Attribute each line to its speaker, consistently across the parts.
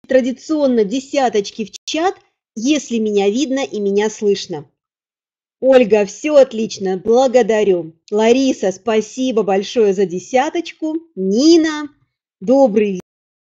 Speaker 1: традиционно десяточки в чат, если меня видно и меня слышно. Ольга, все отлично, благодарю. Лариса, спасибо большое за десяточку. Нина, добрый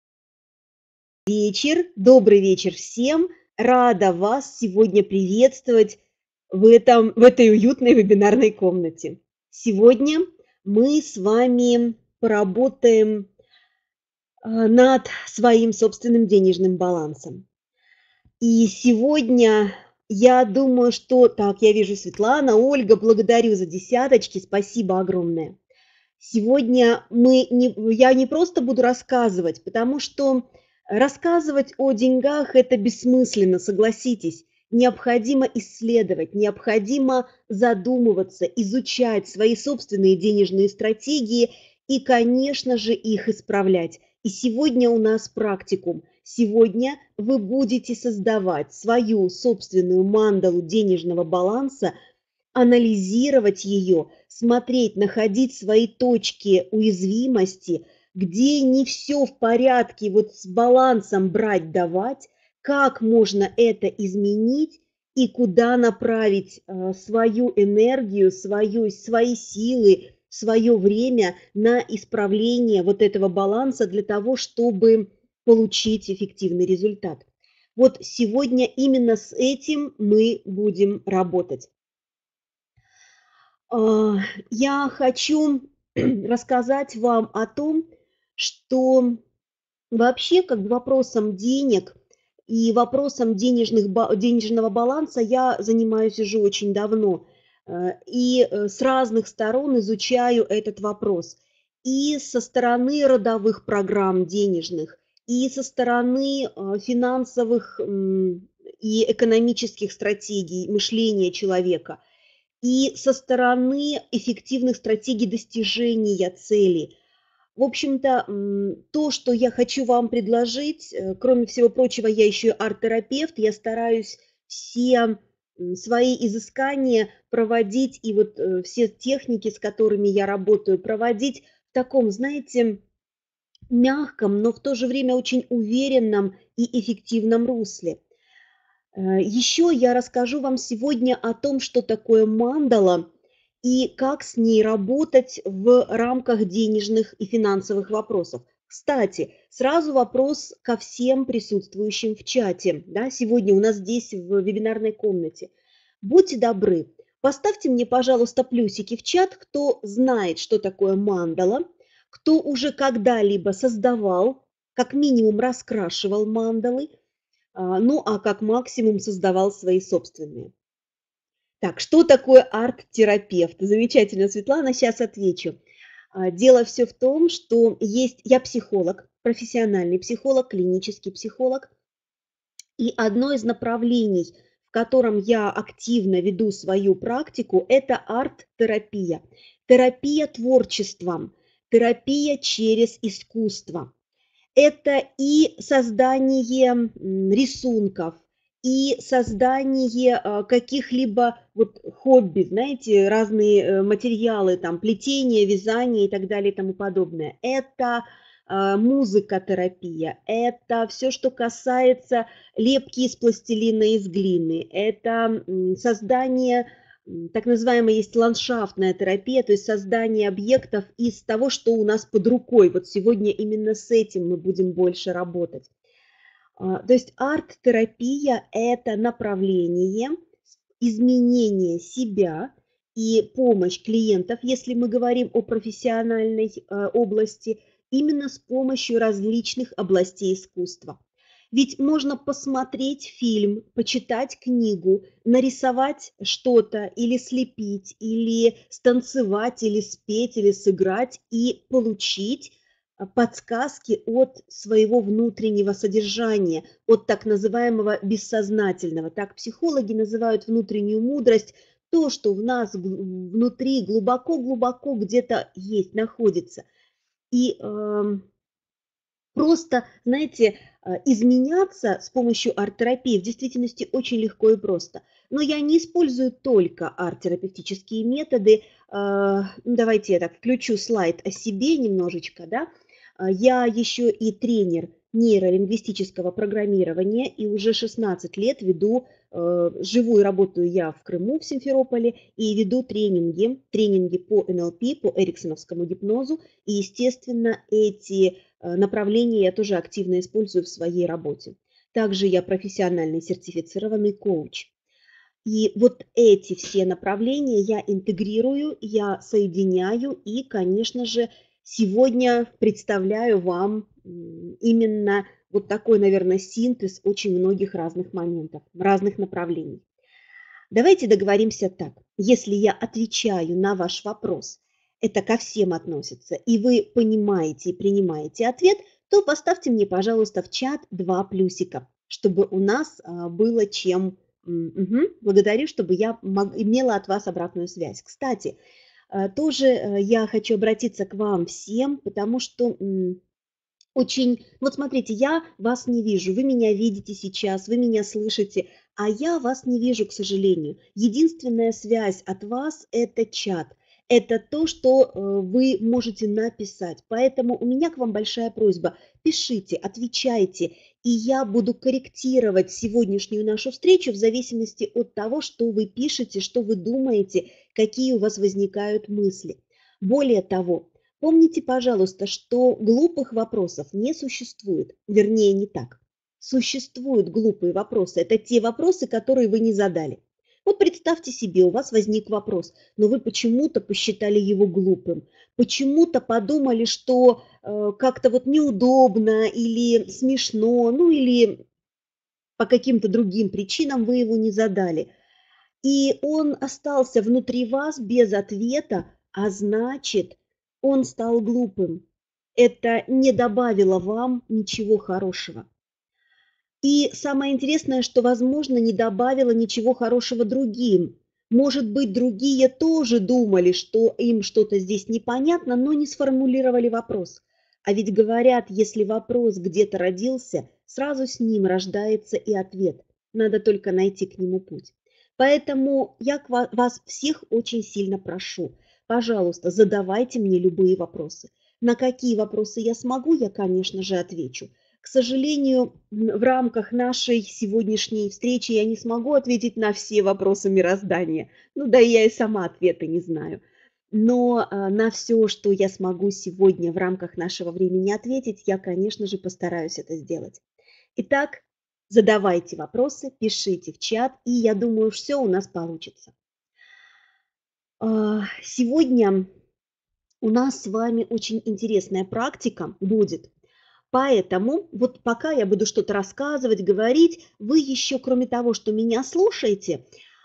Speaker 1: добрый вечер всем. Рада вас сегодня приветствовать в этой уютной вебинарной комнате. Сегодня мы с вами поработаем над своим собственным денежным балансом. И сегодня я думаю, что... Так, я вижу Светлана, Ольга, благодарю за десяточки, спасибо огромное. Сегодня я не просто буду рассказывать, потому что рассказывать о деньгах – это бессмысленно, согласитесь. Необходимо исследовать, необходимо задумываться, изучать свои собственные денежные стратегии и, конечно же, их исправлять. И сегодня у нас практикум. Сегодня вы будете создавать свою собственную мандалу денежного баланса, анализировать ее, смотреть, находить свои точки уязвимости, где не все в порядке, вот с балансом брать-давать, как можно это изменить и куда направить свою энергию, свои силы, свое время на исправление вот этого баланса для того, чтобы получить эффективный результат. Вот сегодня именно с этим мы будем работать. Я хочу рассказать вам о том, что вообще как бы вопросом денег и вопросом денежного баланса я занимаюсь уже очень давно и с разных сторон изучаю этот вопрос. И со стороны родовых программ денежных, и со стороны финансовых и экономических стратегий мышления человека, и со стороны эффективных стратегий достижения цели. В общем-то, то, что я хочу вам предложить, кроме всего прочего, я еще и арт-терапевт, я стараюсь все свои изыскания проводить, и вот все техники, с которыми я работаю, проводить в таком, знаете, мягком, но в то же время очень уверенном и эффективном русле. Еще я расскажу вам сегодня о том, что такое мандала и как с ней работать в рамках денежных и финансовых вопросов. Кстати, сразу вопрос ко всем присутствующим в чате. Да, сегодня у нас здесь в вебинарной комнате. Будьте добры, поставьте мне, пожалуйста, плюсики в чат, кто знает, что такое мандала, кто уже когда-либо создавал, как минимум раскрашивал мандалы, ну, а как максимум создавал свои собственные. Так, что такое арт-терапевт? Замечательно, Светлана, сейчас отвечу. Дело все в том, что я психолог, профессиональный психолог, клинический психолог, и одно из направлений, в котором я активно веду свою практику, это арт-терапия. Терапия творчеством, терапия через искусство. Это и создание рисунков, и создание каких-либо вот хобби, знаете, разные материалы, там, плетение, вязание и так далее и тому подобное. Это музыкотерапия, это все, что касается лепки из пластилина, из глины, это создание... Так называемая есть ландшафтная терапия, то есть создание объектов из того, что у нас под рукой. Вот сегодня именно с этим мы будем больше работать. То есть арт-терапия – это направление изменения себя и помощь клиентов, если мы говорим о профессиональной области, именно с помощью различных областей искусства. Ведь можно посмотреть фильм, почитать книгу, нарисовать что-то или слепить, или станцевать, или спеть, или сыграть и получить подсказки от своего внутреннего содержания, от так называемого бессознательного. Так психологи называют внутреннюю мудрость, то, что в нас внутри глубоко-глубоко где-то есть, находится. И просто, знаете, изменяться с помощью арт-терапии в действительности очень легко и просто. Но я не использую только арт-терапевтические методы. Давайте я так включу слайд о себе немножечко. Да? Я еще и тренер нейролингвистического программирования и уже 16 лет веду, живу и работаю я в Крыму, в Симферополе, и веду тренинги по НЛП, по эриксоновскому гипнозу. И, естественно, эти направления я тоже активно использую в своей работе. Также я профессиональный сертифицированный коуч. И вот эти все направления я интегрирую, я соединяю и, конечно же, сегодня представляю вам именно вот такой, наверное, синтез очень многих разных моментов, разных направлений. Давайте договоримся так. Если я отвечаю на ваш вопрос, это ко всем относится, и вы понимаете и принимаете ответ, то поставьте мне, пожалуйста, в чат 2 плюсика, чтобы у нас было чем... Благодарю, чтобы я имела от вас обратную связь. Кстати, тоже я хочу обратиться к вам всем, потому что очень, вот смотрите, я вас не вижу, вы меня видите сейчас, вы меня слышите, а я вас не вижу, к сожалению. Единственная связь от вас – это чат, это то, что вы можете написать. Поэтому у меня к вам большая просьба: пишите, отвечайте, и я буду корректировать сегодняшнюю нашу встречу в зависимости от того, что вы пишете, что вы думаете, какие у вас возникают мысли. Более того, помните, пожалуйста, что глупых вопросов не существует. Вернее, не так. Существуют глупые вопросы. Это те вопросы, которые вы не задали. Вот представьте себе, у вас возник вопрос, но вы почему-то посчитали его глупым. Почему-то подумали, что как-то вот неудобно или смешно, ну или по каким-то другим причинам вы его не задали. И он остался внутри вас без ответа, а значит, он стал глупым. Это не добавило вам ничего хорошего. И самое интересное, что, возможно, не добавило ничего хорошего другим. Может быть, другие тоже думали, что им что-то здесь непонятно, но не сформулировали вопрос. А ведь говорят, если вопрос где-то родился, сразу с ним рождается и ответ. Надо только найти к нему путь. Поэтому я вас всех очень сильно прошу, пожалуйста, задавайте мне любые вопросы. На какие вопросы я смогу, я, конечно же, отвечу. К сожалению, в рамках нашей сегодняшней встречи я не смогу ответить на все вопросы мироздания. Ну да, я и сама ответа не знаю. Но на все, что я смогу сегодня в рамках нашего времени ответить, я, конечно же, постараюсь это сделать. Итак, задавайте вопросы, пишите в чат, и я думаю, все у нас получится. Сегодня у нас с вами очень интересная практика будет. Поэтому вот пока я буду что-то рассказывать, говорить, вы еще, кроме того, что меня слушаете,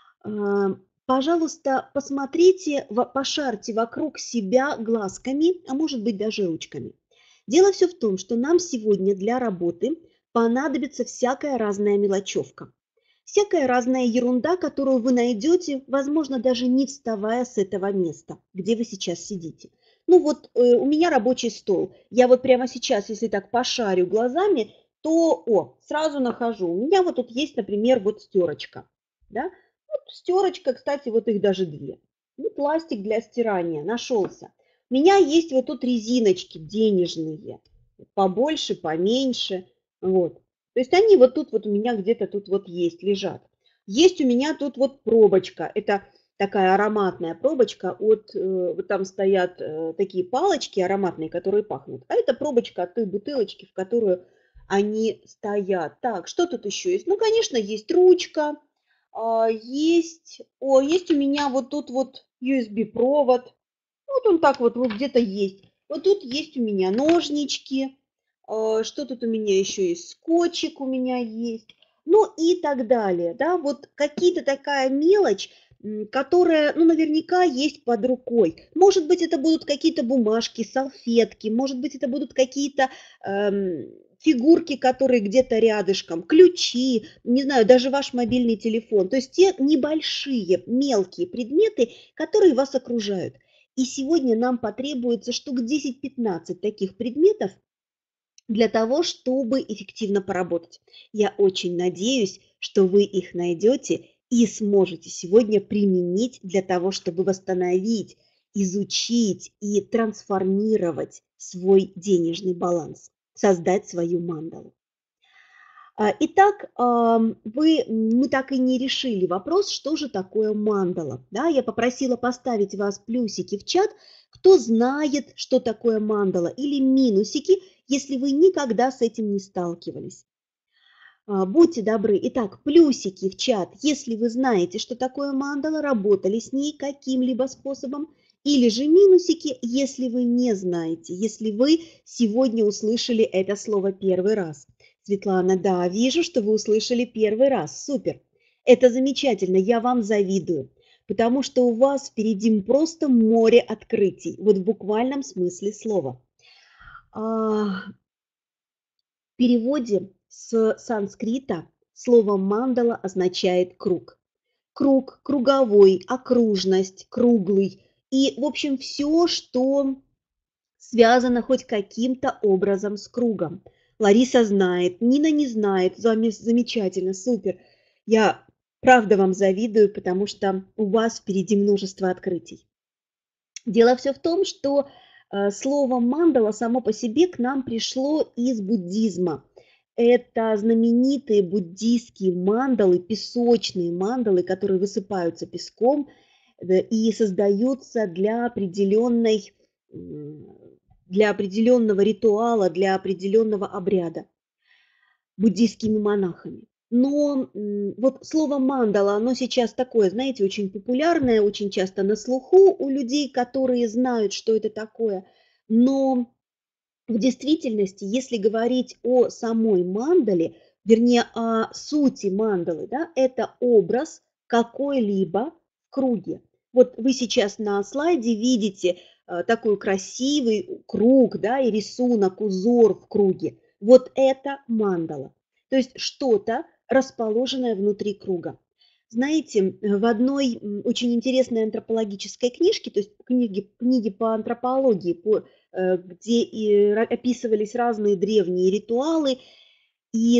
Speaker 1: пожалуйста, посмотрите, пошарьте вокруг себя глазками, а может быть даже ручками. Дело все в том, что нам сегодня для работы понадобится всякая разная мелочевка. Всякая разная ерунда, которую вы найдете, возможно, даже не вставая с этого места, где вы сейчас сидите. Ну вот у меня рабочий стол. Я вот прямо сейчас, если так пошарю глазами, то сразу нахожу. У меня вот тут есть, например, вот стерочка. Да? Вот стерочка, кстати, вот их даже две. Ну, пластик для стирания нашелся. У меня есть вот тут резиночки денежные. Побольше, поменьше. Вот. То есть они вот тут вот у меня где-то тут вот есть, лежат. Есть у меня тут вот пробочка. Это такая ароматная пробочка от, вот там стоят такие палочки ароматные, которые пахнут. А это пробочка от той бутылочки, в которую они стоят. Так, что тут еще есть? Ну, конечно, есть ручка, есть у меня вот тут вот USB-провод. Вот он так вот где-то есть. Вот тут есть у меня ножнички. Что тут у меня еще есть? Скотчик у меня есть. Ну и так далее. Да? Вот какие-то такая мелочь, которая, ну, наверняка есть под рукой. Может быть, это будут какие-то бумажки, салфетки, может быть, это будут какие-то фигурки, которые где-то рядышком, ключи, не знаю, даже ваш мобильный телефон. То есть те небольшие, мелкие предметы, которые вас окружают. И сегодня нам потребуется штук 10-15 таких предметов для того, чтобы эффективно поработать. Я очень надеюсь, что вы их найдете и сможете сегодня применить для того, чтобы восстановить, изучить и трансформировать свой денежный баланс. создать свою мандалу. Итак, мы так и не решили вопрос, что же такое мандала. Да, я попросила поставить вас плюсики в чат, кто знает, что такое мандала, или минусики, если вы никогда с этим не сталкивались. Будьте добры. Итак, плюсики в чат, если вы знаете, что такое мандала, работали с ней каким-либо способом, или же минусики, если вы не знаете, если вы сегодня услышали это слово первый раз. Светлана, да, вижу, что вы услышали первый раз. Супер. Это замечательно, я вам завидую, потому что у вас впереди просто море открытий, вот в буквальном смысле слова. В переводе с санскрита слово мандала означает круг. Круг, круговой, окружность, круглый. И, в общем, все, что связано хоть каким-то образом с кругом. Лариса знает, Нина не знает. Замечательно, супер. Я правда вам завидую, потому что у вас впереди множество открытий. Дело все в том, что слово мандала само по себе к нам пришло из буддизма. Это знаменитые буддийские мандалы, песочные мандалы, которые высыпаются песком и создаются для определенного ритуала, для определенного обряда буддийскими монахами. Но вот слово мандала, оно сейчас такое, знаете, очень популярное, очень часто на слуху у людей, которые знают, что это такое. Но в действительности, если говорить о самой мандале, вернее, о сути мандалы, да, это образ какой-либо в круге. Вот вы сейчас на слайде видите такой красивый круг, да, и рисунок, узор в круге. Вот это мандала. То есть что-то, расположенное внутри круга. Знаете, в одной очень интересной антропологической книжке, то есть книги по антропологии, где описывались разные древние ритуалы и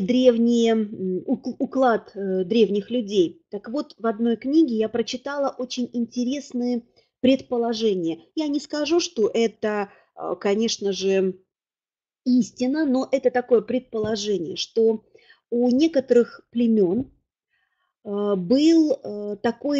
Speaker 1: уклад древних людей. Так вот, в одной книге я прочитала очень интересные предположения. Я не скажу, что это, конечно же, истина, но это такое предположение, что у некоторых племен был такой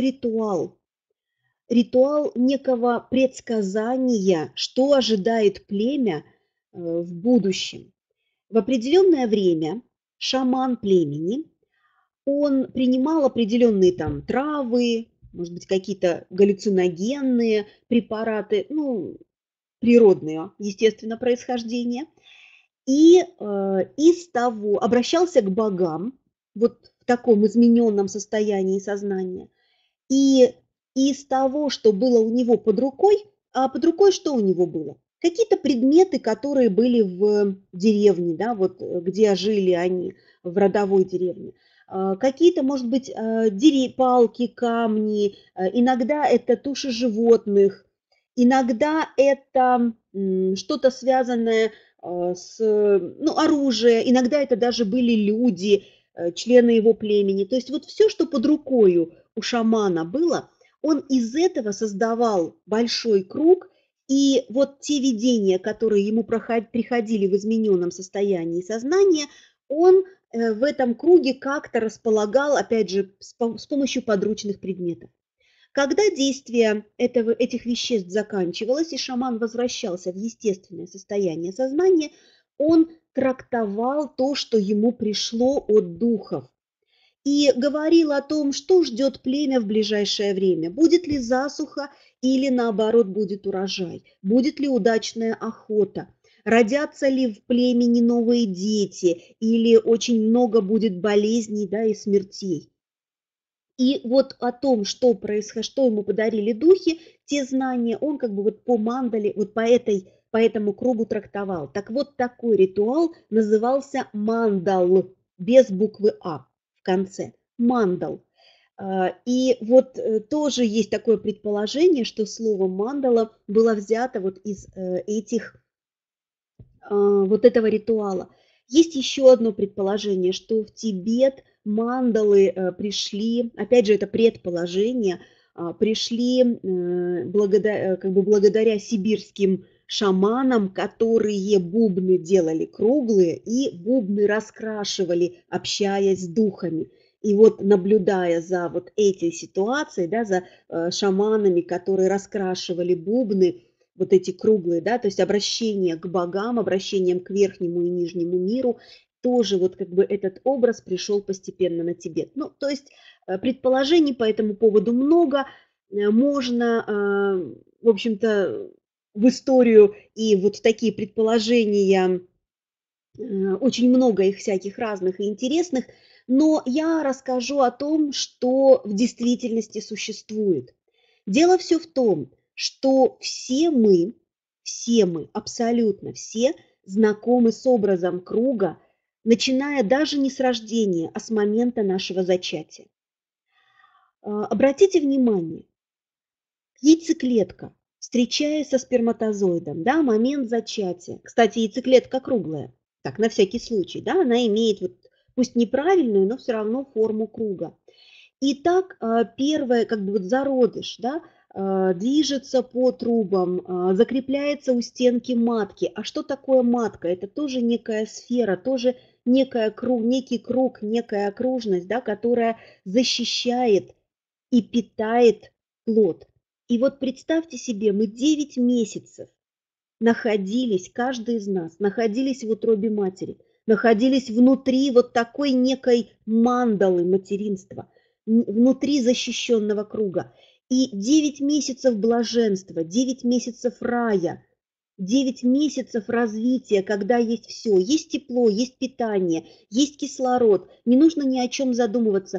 Speaker 1: ритуал некого предсказания, что ожидает племя в будущем. В определенное время шаман племени, он принимал определенные там травы, может быть, какие-то галлюциногенные препараты, ну, природные, естественно, происхождения, и из того обращался к богам, вот в таком измененном состоянии сознания, и из того, что было у него под рукой, а под рукой что у него было? Какие-то предметы, которые были в деревне, да, вот где жили они, в родовой деревне. Какие-то, может быть, палки, камни, иногда это туши животных, иногда это что-то связанное с, ну, оружие, иногда это даже были люди, члены его племени. То есть вот все, что под рукою у шамана было, он из этого создавал большой круг, и вот те видения, которые ему приходили в измененном состоянии сознания, он в этом круге как-то располагал, опять же, с помощью подручных предметов. Когда действие этих веществ заканчивалось, и шаман возвращался в естественное состояние сознания, он трактовал то, что ему пришло от духов, и говорил о том, что ждет племя в ближайшее время. Будет ли засуха или, наоборот, будет урожай? Будет ли удачная охота? Родятся ли в племени новые дети? Или очень много будет болезней, да, и смертей? И вот о том, что ему подарили духи, те знания он как бы вот по мандале, вот по этому кругу трактовал. Так вот, такой ритуал назывался мандал, без буквы А в конце. Мандал. И вот тоже есть такое предположение, что слово мандала было взято вот из вот этого ритуала. Есть еще одно предположение, что в Тибет мандалы пришли, опять же, это предположение, пришли как бы благодаря сибирским шаманам, которые бубны делали круглые и бубны раскрашивали, общаясь с духами. И вот наблюдая за вот этой ситуацией, да, за шаманами, которые раскрашивали бубны, вот эти круглые, да, то есть обращение к богам, обращением к верхнему и нижнему миру, тоже вот как бы этот образ пришел постепенно на Тибет. Ну, то есть предположений по этому поводу много, можно, в общем-то, в историю и вот в такие предположения, очень много их всяких разных и интересных, но я расскажу о том, что в действительности существует. Дело все в том, что все мы, абсолютно все знакомы с образом круга, начиная даже не с рождения, а с момента нашего зачатия. Обратите внимание, яйцеклетка, встречаясь со сперматозоидом, да, момент зачатия. Кстати, яйцеклетка круглая, так, на всякий случай, да, она имеет, вот, пусть неправильную, но все равно форму круга. И так первое, как бы вот зародыш, да, движется по трубам, закрепляется у стенки матки. А что такое матка? Это тоже некая сфера, тоже некий круг, некая окружность, да, которая защищает и питает плод. И вот представьте себе, мы 9 месяцев находились, каждый из нас, находились в утробе матери, находились внутри вот такой некой мандалы материнства, внутри защищенного круга. И 9 месяцев блаженства, 9 месяцев рая, 9 месяцев развития, когда есть все, есть тепло, есть питание, есть кислород, не нужно ни о чем задумываться,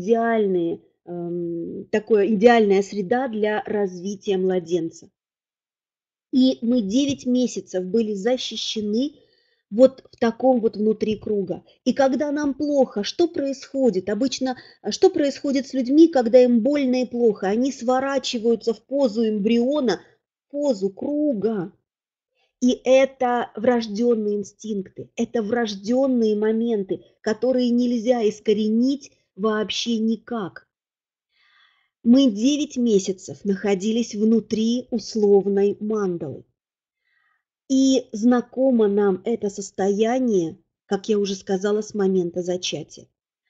Speaker 1: такая идеальная среда для развития младенца. И мы 9 месяцев были защищены вот в таком вот внутри круга. И когда нам плохо, что происходит? Обычно, что происходит с людьми, когда им больно и плохо? Они сворачиваются в позу эмбриона, в позу круга. И это врожденные инстинкты, это врожденные моменты, которые нельзя искоренить вообще никак. Мы 9 месяцев находились внутри условной мандалы. И знакомо нам это состояние, как я уже сказала, с момента зачатия.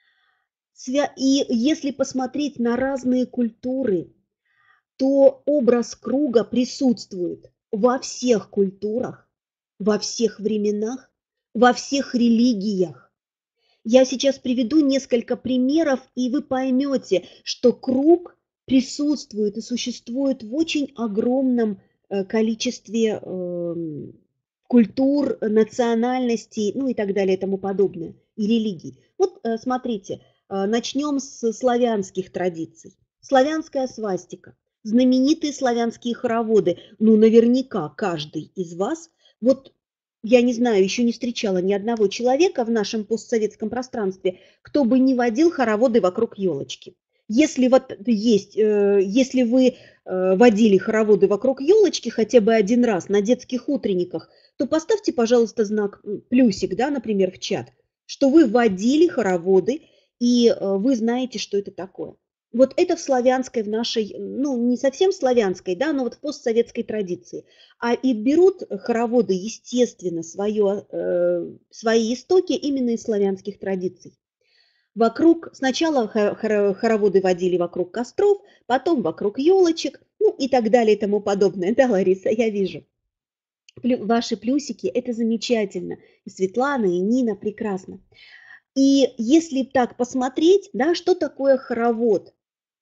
Speaker 1: И если посмотреть на разные культуры, то образ круга присутствует во всех культурах, во всех временах, во всех религиях. Я сейчас приведу несколько примеров, и вы поймете, что круг присутствует и существует в очень огромном количестве культур, национальностей, ну и так далее и тому подобное, и религий. Вот смотрите, начнем с славянских традиций. Славянская свастика, знаменитые славянские хороводы. Ну, наверняка каждый из вас, вот я не знаю, еще не встречала ни одного человека в нашем постсоветском пространстве, кто бы не водил хороводы вокруг елочки. Если вот есть, если вы водили хороводы вокруг елочки хотя бы один раз на детских утренниках, то поставьте, пожалуйста, знак плюсик, да, например, в чат, что вы водили хороводы и вы знаете, что это такое. Вот это в славянской, в нашей, ну, не совсем славянской, да, но вот в постсоветской традиции. И берут хороводы, естественно, свои истоки именно из славянских традиций. Сначала хороводы водили вокруг костров, потом вокруг елочек, ну и так далее и тому подобное. Да, Лариса, я вижу. Ваши плюсики – это замечательно. И Светлана, и Нина прекрасно. И если так посмотреть, да, что такое хоровод?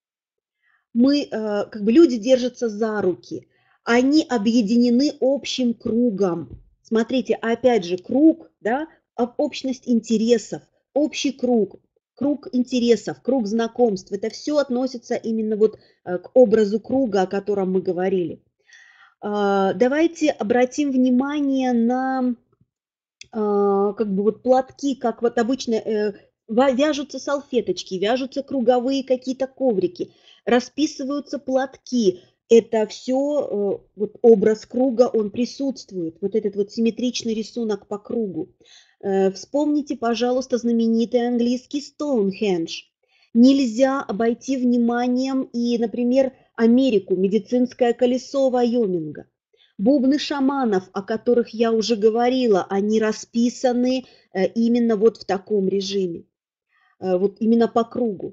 Speaker 1: Как бы люди держатся за руки, они объединены общим кругом. Смотрите, опять же, круг, да, общность интересов, общий круг, круг интересов, круг знакомств. Это все относится именно вот к образу круга, о котором мы говорили. Давайте обратим внимание на как бы вот платки, как вот обычно вяжутся салфеточки, вяжутся круговые какие-то коврики, расписываются платки. Это все, вот образ круга, он присутствует, вот этот вот симметричный рисунок по кругу. Вспомните, пожалуйста, знаменитый английский Стоунхендж. Нельзя обойти вниманием и, например, Америку, медицинское колесо Вайоминга. Бубны шаманов, о которых я уже говорила, они расписаны именно вот в таком режиме, вот именно по кругу.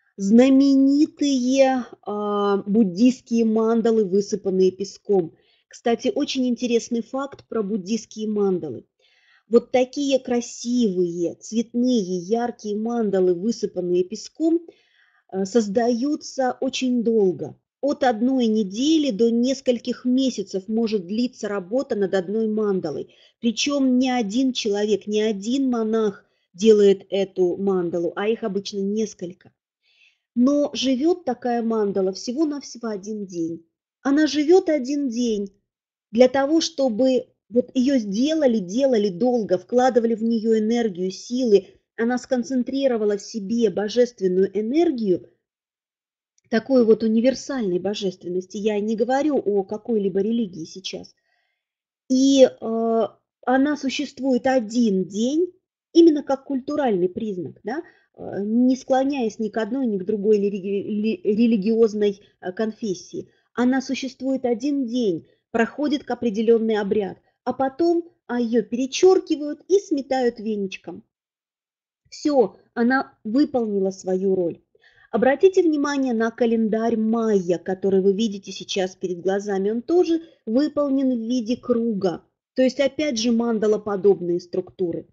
Speaker 1: Знаменитые буддийские мандалы, высыпанные песком. Кстати, очень интересный факт про буддийские мандалы. Вот такие красивые, цветные, яркие мандалы, высыпанные песком, создаются очень долго. От одной недели до нескольких месяцев может длиться работа над одной мандалой. Причем не один человек, не один монах делает эту мандалу, а их обычно несколько. Но живет такая мандала всего-навсего один день. Она живет один день для того, чтобы вот ее делали долго, вкладывали в нее энергию, силы. Она сконцентрировала в себе божественную энергию, такой вот универсальной божественности. Я не говорю о какой-либо религии сейчас. И она существует один день, именно как культуральный признак, да, не склоняясь ни к одной, ни к другой религиозной конфессии. Она существует один день, проходит к определенный обряд, а потом ее перечеркивают и сметают веничком. Все, она выполнила свою роль. Обратите внимание на календарь майя, который вы видите сейчас перед глазами. Он тоже выполнен в виде круга. То есть опять же мандалоподобные структуры.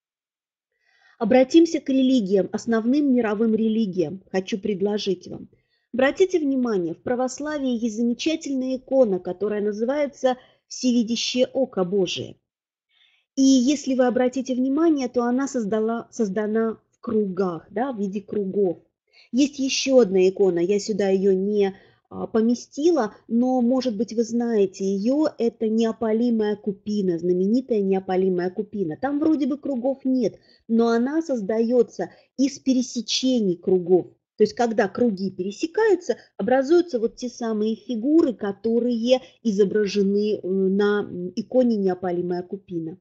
Speaker 1: Обратимся к религиям, основным мировым религиям. Хочу предложить вам. Обратите внимание, в православии есть замечательная икона, которая называется «Всевидящее око Божие». И если вы обратите внимание, то она создана в кругах, да, в виде кругов. Есть еще одна икона, я сюда ее не поместила, но, может быть, вы знаете ее, это неопалимая купина, знаменитая неопалимая купина. Там вроде бы кругов нет, но она создается из пересечений кругов. То есть, когда круги пересекаются, образуются вот те самые фигуры, которые изображены на иконе неопалимая купина.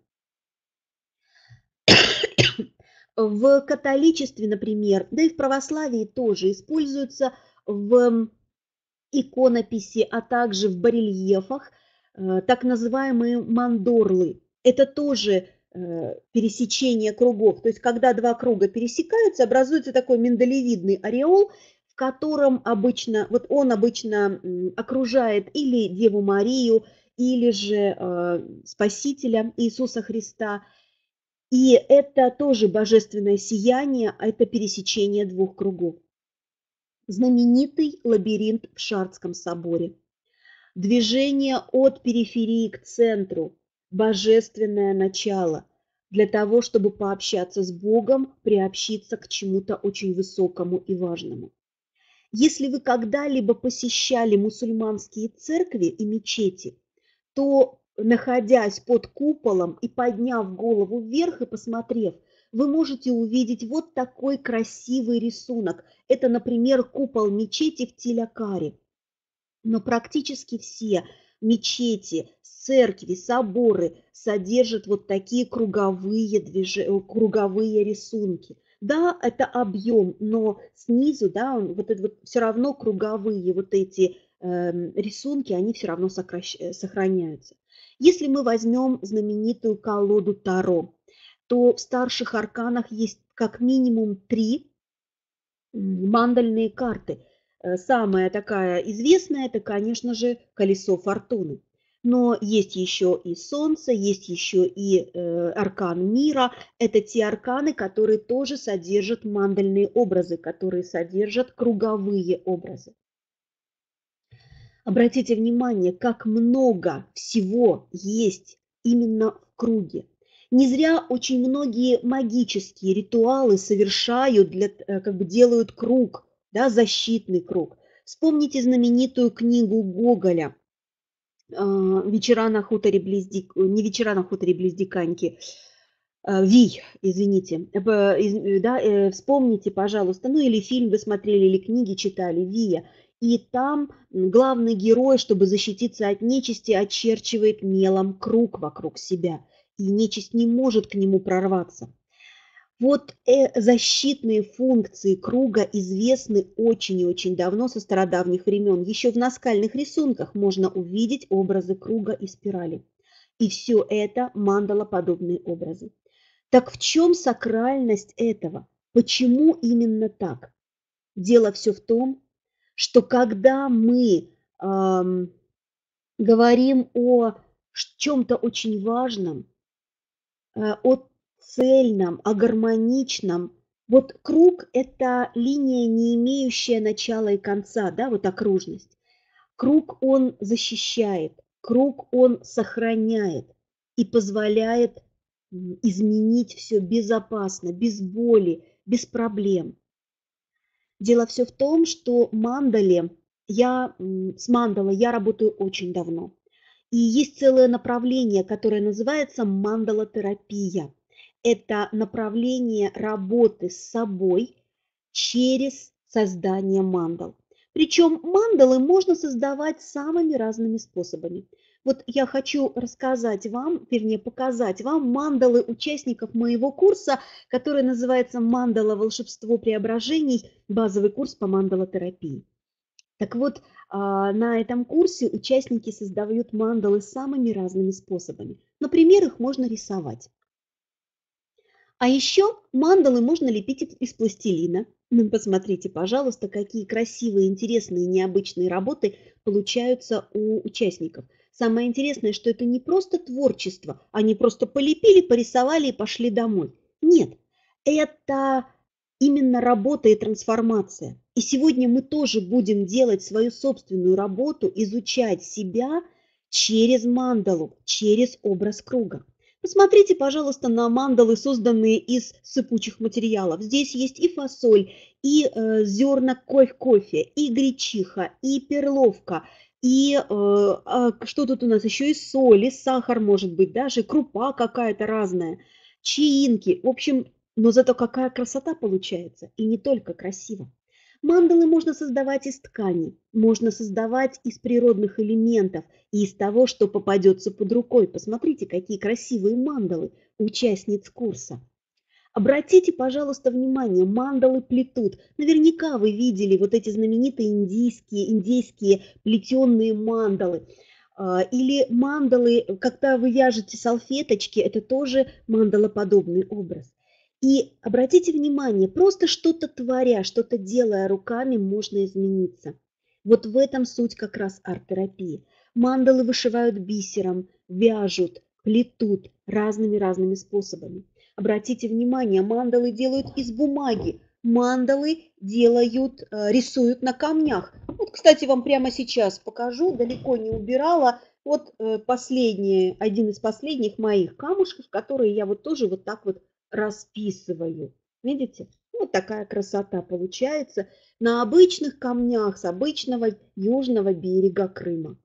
Speaker 1: В католичестве, например, да и в православии тоже используются в иконописи, а также в барельефах так называемые мандорлы. Это тоже пересечение кругов. То есть, когда два круга пересекаются, образуется такой миндалевидный ореол, в котором обычно, вот он обычно окружает или Деву Марию, или же Спасителя Иисуса Христа. И это тоже божественное сияние, а это пересечение двух кругов. Знаменитый лабиринт в Шардском соборе. Движение от периферии к центру, божественное начало, для того, чтобы пообщаться с Богом, приобщиться к чему-то очень высокому и важному. Если вы когда-либо посещали мусульманские церкви и мечети, то, находясь под куполом и подняв голову вверх и посмотрев, вы можете увидеть вот такой красивый рисунок. Это, например, купол мечети в Тилякаре. Но практически все мечети, церкви, соборы содержат вот такие круговые рисунки. Да, это объем, но снизу, да, вот это вот все равно круговые вот эти рисунки, они все равно сохраняются. Если мы возьмем знаменитую колоду Таро, то в старших арканах есть как минимум 3 мандальные карты. Самая такая известная – это, конечно же, колесо фортуны. Но есть еще и Солнце, есть еще и аркан мира. Это те арканы, которые тоже содержат мандальные образы, которые содержат круговые образы. Обратите внимание, как много всего есть именно в круге. Не зря очень многие магические ритуалы совершают, как бы делают круг, да, защитный круг. Вспомните знаменитую книгу Гоголя «Вечера на хуторе близ не вечера на хуторе близ Диканьки», Вий, извините, да, вспомните, пожалуйста, ну или фильм вы смотрели, или книги читали, Вия. И там главный герой, чтобы защититься от нечисти, очерчивает мелом круг вокруг себя. И нечисть не может к нему прорваться. Вот защитные функции круга известны очень и очень давно, со стародавних времен. Еще в наскальных рисунках можно увидеть образы круга и спирали. И все это мандалоподобные образы. Так в чем сакральность этого? Почему именно так? Дело все в том, что когда мы говорим о чем-то очень важном, о цельном, о гармоничном. Вот круг – это линия, не имеющая начала и конца, да, вот окружность. Круг он защищает, круг он сохраняет и позволяет изменить все безопасно, без боли, без проблем. Дело все в том, что с мандалой я работаю очень давно. И есть целое направление, которое называется мандалотерапия. Это направление работы с собой через создание мандал. Причем мандалы можно создавать самыми разными способами. Вот я хочу рассказать вам, вернее показать вам мандалы участников моего курса, который называется «Мандала. Волшебство преображений. Базовый курс по мандалотерапии». Так вот, на этом курсе участники создают мандалы самыми разными способами. Например, их можно рисовать. А еще мандалы можно лепить из пластилина. Ну, посмотрите, пожалуйста, какие красивые, интересные, необычные работы получаются у участников. Самое интересное, что это не просто творчество, они просто полепили, порисовали и пошли домой. Нет, это именно работа и трансформация. И сегодня мы тоже будем делать свою собственную работу, изучать себя через мандалу, через образ круга. Посмотрите, пожалуйста, на мандалы, созданные из сыпучих материалов. Здесь есть и фасоль, и зерна кофе, и гречиха, и перловка, и что тут у нас еще, и соль, и сахар, может быть, даже крупа какая-то разная, чаинки. В общем, но зато какая красота получается, и не только красиво. Мандалы можно создавать из ткани, можно создавать из природных элементов и из того, что попадется под рукой. Посмотрите, какие красивые мандалы участниц курса. Обратите, пожалуйста, внимание, мандалы плетут. Наверняка вы видели вот эти знаменитые индейские плетеные мандалы. Или мандалы, когда вы вяжете салфеточки, это тоже мандалоподобный образ. И обратите внимание, просто что-то творя, что-то делая руками, можно измениться. Вот в этом суть как раз арт-терапии. Мандалы вышивают бисером, вяжут, плетут разными способами. Обратите внимание, мандалы делают из бумаги, мандалы рисуют на камнях. Вот, кстати, вам прямо сейчас покажу, далеко не убирала. Вот один из последних моих камушков, которые я вот тоже вот так вот расписываю. Видите? Вот такая красота получается на обычных камнях с обычного южного берега Крыма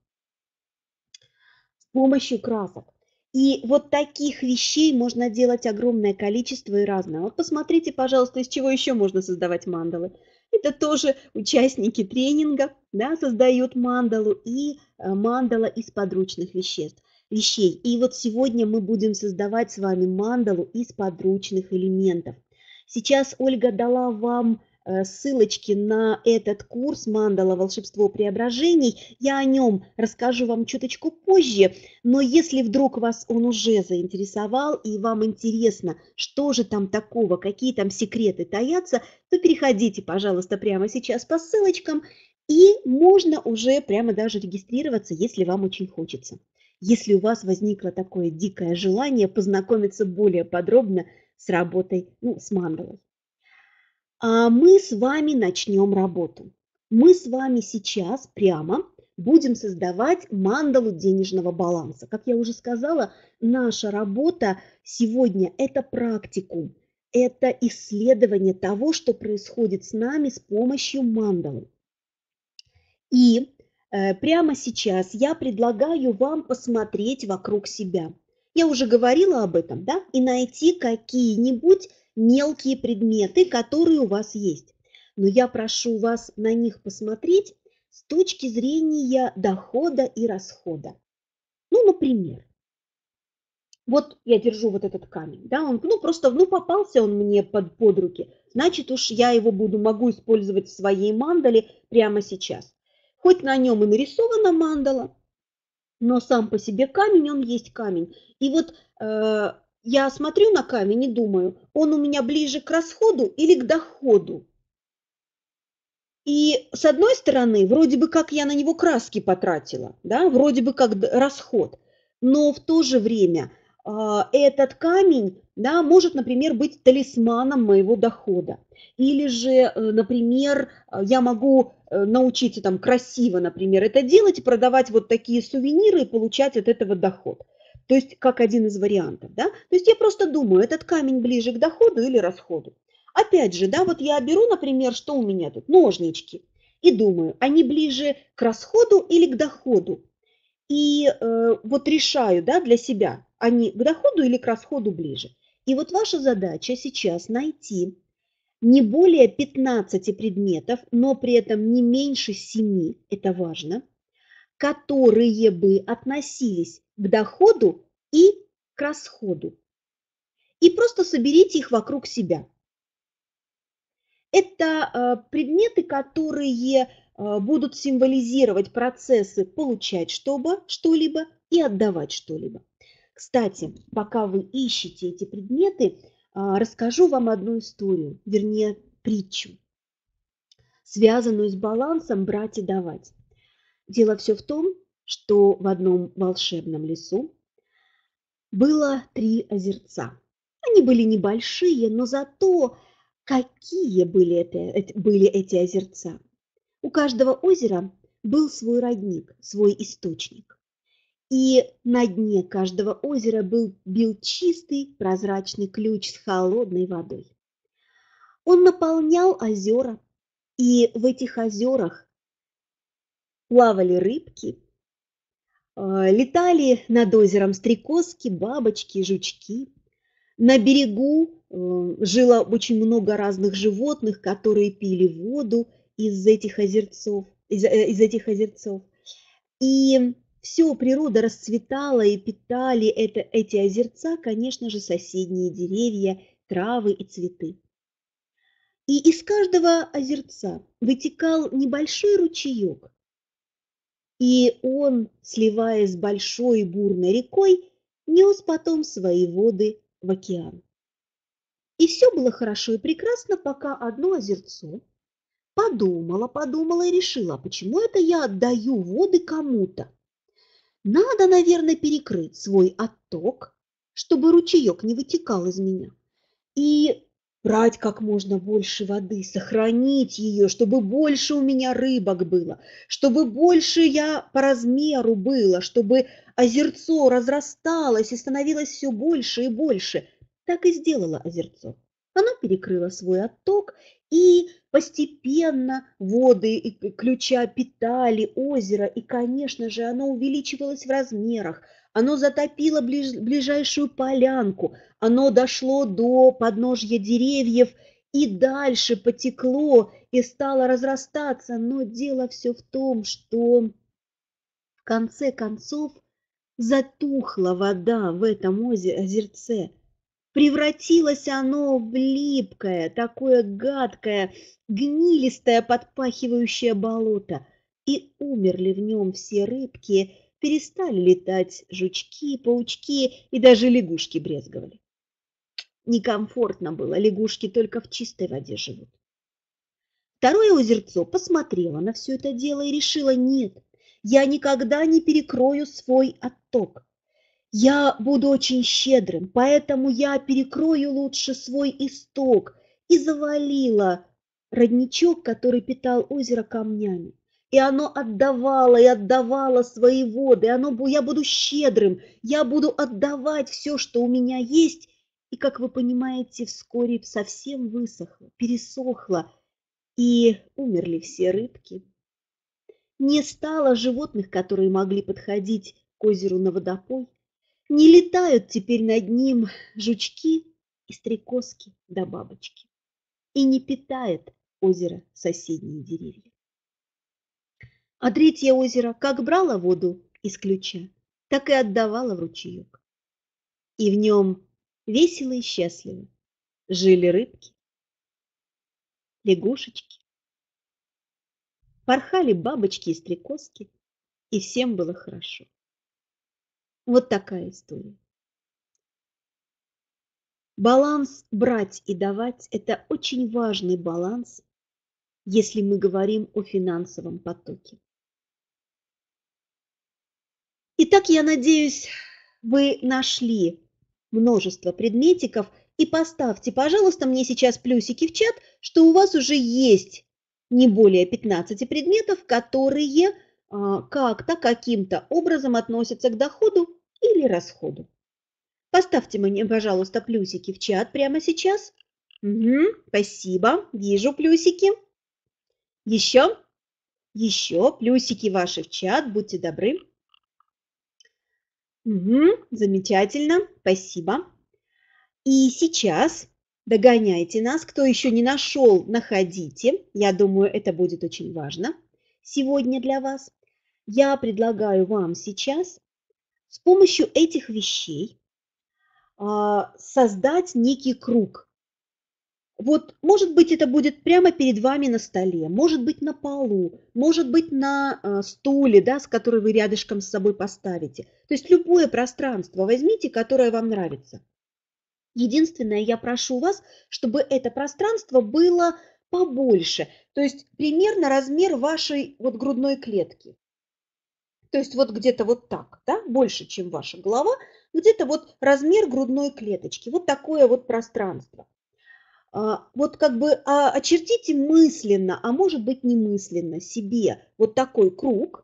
Speaker 1: с помощью красок. И вот таких вещей можно делать огромное количество и разное. Вот посмотрите, пожалуйста, из чего еще можно создавать мандалы. Это тоже участники тренинга, да, создают мандалу и мандала из подручных вещей. И вот сегодня мы будем создавать с вами мандалу из подручных элементов. Сейчас Ольга дала вам ссылочки на этот курс «Мандала. Волшебство преображений». Я о нем расскажу вам чуточку позже, но если вдруг вас он уже заинтересовал и вам интересно, что же там такого, какие там секреты таятся, то переходите, пожалуйста, прямо сейчас по ссылочкам, и можно уже прямо даже регистрироваться, если вам очень хочется. Если у вас возникло такое дикое желание познакомиться более подробно с работой, с мандалой. А мы с вами начнем работу. Мы с вами сейчас прямо будем создавать мандалу денежного баланса. Как я уже сказала, наша работа сегодня – это практикум, это исследование того, что происходит с нами с помощью мандалы. И прямо сейчас я предлагаю вам посмотреть вокруг себя. Я уже говорила об этом, да, и найти какие-нибудь мелкие предметы, которые у вас есть. Но я прошу вас на них посмотреть с точки зрения дохода и расхода. Ну, например, Вот я держу вот этот камень, да, он, ну, просто, ну, попался он мне под руки, значит уж я его могу использовать в своей мандале прямо сейчас. Хоть на нем и нарисована мандала, но сам по себе камень, он есть камень. И вот я смотрю на камень и думаю, он у меня ближе к расходу или к доходу? И с одной стороны, вроде бы как я на него краски потратила, да, вроде бы как расход, но в то же время этот камень, да, может, например, быть талисманом моего дохода. Или же, например, я могу научиться там красиво, например, это делать и продавать вот такие сувениры и получать от этого доход. То есть как один из вариантов, да. То есть я просто думаю, этот камень ближе к доходу или расходу. Опять же, да, вот я беру, например, что у меня тут? Ножнички. И думаю, они ближе к расходу или к доходу? И вот решаю, да, для себя, они к доходу или к расходу ближе. И вот ваша задача сейчас найти не более 15 предметов, но при этом не меньше 7, это важно, которые бы относились к доходу и к расходу. И просто соберите их вокруг себя. Это предметы, которые будут символизировать процессы получать что-либо и отдавать что-либо. Кстати, пока вы ищете эти предметы, расскажу вам одну историю, вернее притчу, связанную с балансом брать и давать. Дело все в том, что в одном волшебном лесу было 3 озерца. Они были небольшие, но зато какие были эти озерца. У каждого озера был свой родник, свой источник. И на дне каждого озера бил чистый прозрачный ключ с холодной водой. Он наполнял озера, и в этих озерах плавали рыбки, летали над озером стрекозки, бабочки, жучки. На берегу жило очень много разных животных, которые пили воду из этих озерцов. Из этих озерцов. И все, природа расцветала и питали эти озерца, конечно же, соседние деревья, травы и цветы. И из каждого озерца вытекал небольшой ручеек, и он, сливаясь с большой бурной рекой, нес потом свои воды в океан. И все было хорошо и прекрасно, пока одно озерцо подумала и решила, почему это я отдаю воды кому-то. Надо, наверное, перекрыть свой отток, чтобы ручеек не вытекал из меня. И брать как можно больше воды, сохранить ее, чтобы больше у меня рыбок было, чтобы больше я по размеру было, чтобы озерцо разрасталось и становилось все больше и больше. Так и сделала озерцо. Оно перекрыло свой отток, и постепенно воды и ключа питали озеро, и, конечно же, оно увеличивалось в размерах. Оно затопило ближайшую полянку, оно дошло до подножья деревьев и дальше потекло и стало разрастаться. Но дело все в том, что в конце концов затухла вода в этом озерце. Превратилось оно в липкое, такое гадкое, гнилистое, подпахивающее болото. И умерли в нем все рыбки, перестали летать жучки, паучки и даже лягушки брезговали. Некомфортно было, лягушки только в чистой воде живут. Второе озерцо посмотрело на все это дело и решило: нет, я никогда не перекрою свой отток. Я буду очень щедрым, поэтому я перекрою лучше свой исток. И завалила родничок, который питал озеро, камнями. И оно отдавало и отдавало свои воды. Я буду щедрым, я буду отдавать все, что у меня есть. И, как вы понимаете, вскоре совсем высохло, пересохло, и умерли все рыбки. Не стало животных, которые могли подходить к озеру на водопой. Не летают теперь над ним жучки и стрекозки да бабочки. И не питает озеро соседние деревья. А третье озеро как брало воду из ключа, так и отдавало в ручеек. и в нем весело и счастливо жили рыбки, лягушечки, порхали бабочки и стрекозки, и всем было хорошо. Вот такая история. Баланс брать и давать – это очень важный баланс, если мы говорим о финансовом потоке. Итак, я надеюсь, вы нашли множество предметиков, и поставьте, пожалуйста, мне сейчас плюсики в чат, что у вас уже есть не более 15 предметов, которые как-то, каким-то образом относятся к доходу или расходу. Поставьте мне, пожалуйста, плюсики в чат прямо сейчас. Угу, спасибо, вижу плюсики. Еще плюсики ваши в чат, будьте добры. Угу, замечательно, спасибо. И сейчас догоняйте нас. Кто еще не нашел, находите. Я думаю, это будет очень важно сегодня для вас. Я предлагаю вам сейчас с помощью этих вещей создать некий круг. Вот, может быть, это будет прямо перед вами на столе, может быть, на полу, может быть, на стуле, да, с которой вы рядышком с собой поставите. То есть любое пространство возьмите, которое вам нравится. Единственное, я прошу вас, чтобы это пространство было побольше, то есть примерно размер вашей вот грудной клетки. То есть вот где-то вот так, да, больше, чем ваша голова, где-то вот размер грудной клеточки, вот такое вот пространство. Вот как бы очертите мысленно, а может быть немысленно себе вот такой круг.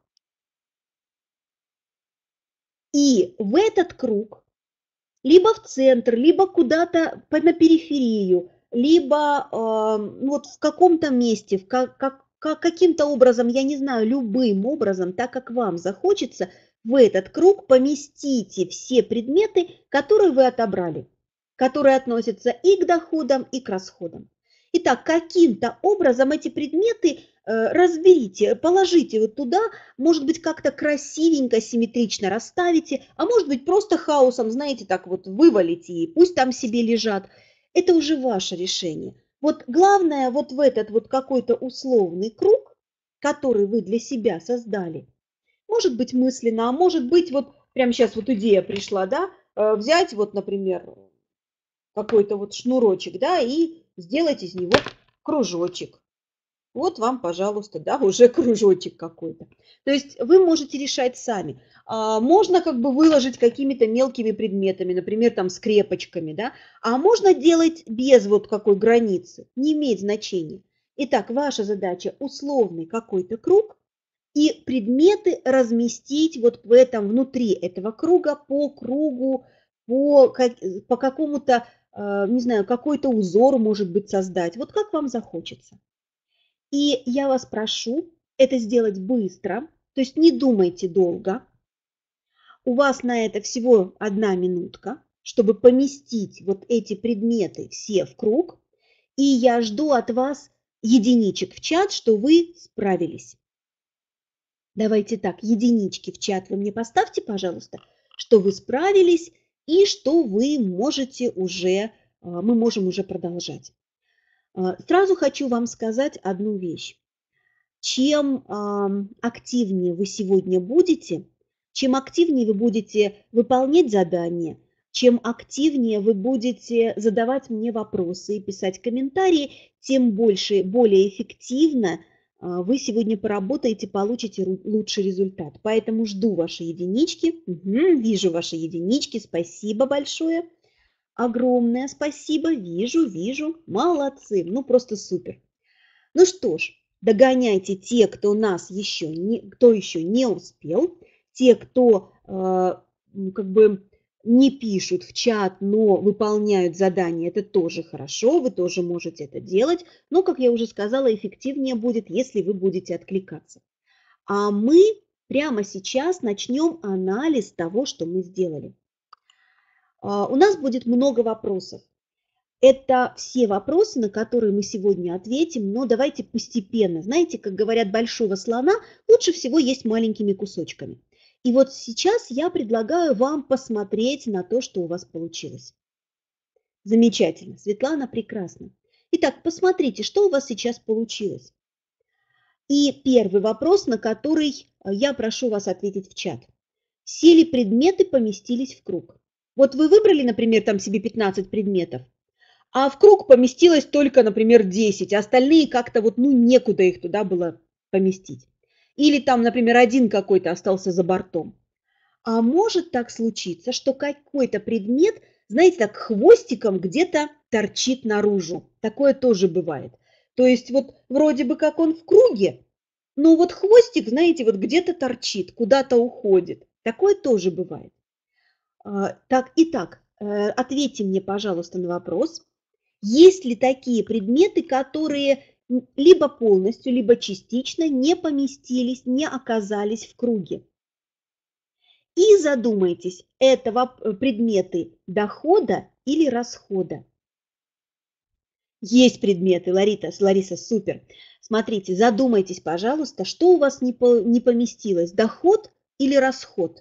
Speaker 1: И в этот круг либо в центр, либо куда-то на периферию, либо вот в каком-то месте, каким-то образом, я не знаю, любым образом, так как вам захочется, в этот круг поместите все предметы, которые вы отобрали, которые относятся и к доходам, и к расходам. Итак, каким-то образом эти предметы разберите, положите вот туда, может быть, как-то красивенько, симметрично расставите, а может быть, просто хаосом, знаете, так вот вывалите и пусть там себе лежат. Это уже ваше решение. Вот главное вот в этот вот какой-то условный круг, который вы для себя создали, может быть мысленно, а может быть вот прямо сейчас вот идея пришла, да, взять вот, например, какой-то вот шнурочек, да, и сделать из него кружочек. Вот вам, пожалуйста, да, уже кружочек какой-то. То есть вы можете решать сами. Можно как бы выложить какими-то мелкими предметами, например, там скрепочками, да, а можно делать без вот какой границы, не имеет значения. Итак, ваша задача условный какой-то круг и предметы разместить вот в этом, внутри этого круга, по кругу, по какому-то, не знаю, какой-то узор, может быть, создать, вот как вам захочется. И я вас прошу это сделать быстро, то есть не думайте долго. У вас на это всего 1 минутка, чтобы поместить вот эти предметы все в круг. И я жду от вас единичек в чат, что вы справились. Давайте так, единички в чат вы мне поставьте, пожалуйста, что вы справились и что вы можете уже, мы можем уже продолжать. Сразу хочу вам сказать одну вещь. Чем активнее вы сегодня будете, чем активнее вы будете выполнять задания, чем активнее вы будете задавать мне вопросы и писать комментарии, тем больше, более эффективно вы сегодня поработаете, получите лучший результат. Поэтому жду ваши единички. Угу, вижу ваши единички, спасибо большое. Огромное спасибо, вижу, молодцы, ну просто супер. Ну что ж, догоняйте те, кто нас еще не успел, те, кто как бы не пишут в чат, но выполняют задания, это тоже хорошо, вы тоже можете это делать, но, как я уже сказала, эффективнее будет, если вы будете откликаться. А мы прямо сейчас начнем анализ того, что мы сделали. У нас будет много вопросов. Это все вопросы, на которые мы сегодня ответим, но давайте постепенно. Знаете, как говорят, большого слона лучше всего есть маленькими кусочками. И вот сейчас я предлагаю вам посмотреть на то, что у вас получилось. Замечательно, Светлана, прекрасно. Итак, посмотрите, что у вас сейчас получилось. И первый вопрос, на который я прошу вас ответить в чат. Все ли предметы поместились в круг? Вот вы выбрали, например, там себе 15 предметов, а в круг поместилось только, например, 10, а остальные как-то вот, ну, некуда их туда было поместить. Или там, например, один какой-то остался за бортом. А может так случиться, что какой-то предмет, знаете, так хвостиком где-то торчит наружу. Такое тоже бывает. То есть вот вроде бы как он в круге, но вот хвостик, знаете, вот где-то торчит, куда-то уходит. Такое тоже бывает. Итак, ответьте мне, пожалуйста, на вопрос. Есть ли такие предметы, которые либо полностью, либо частично не поместились, не оказались в круге? И задумайтесь, это предметы дохода или расхода? Есть предметы, Лариса, супер. Смотрите, задумайтесь, пожалуйста, что у вас не поместилось, доход или расход?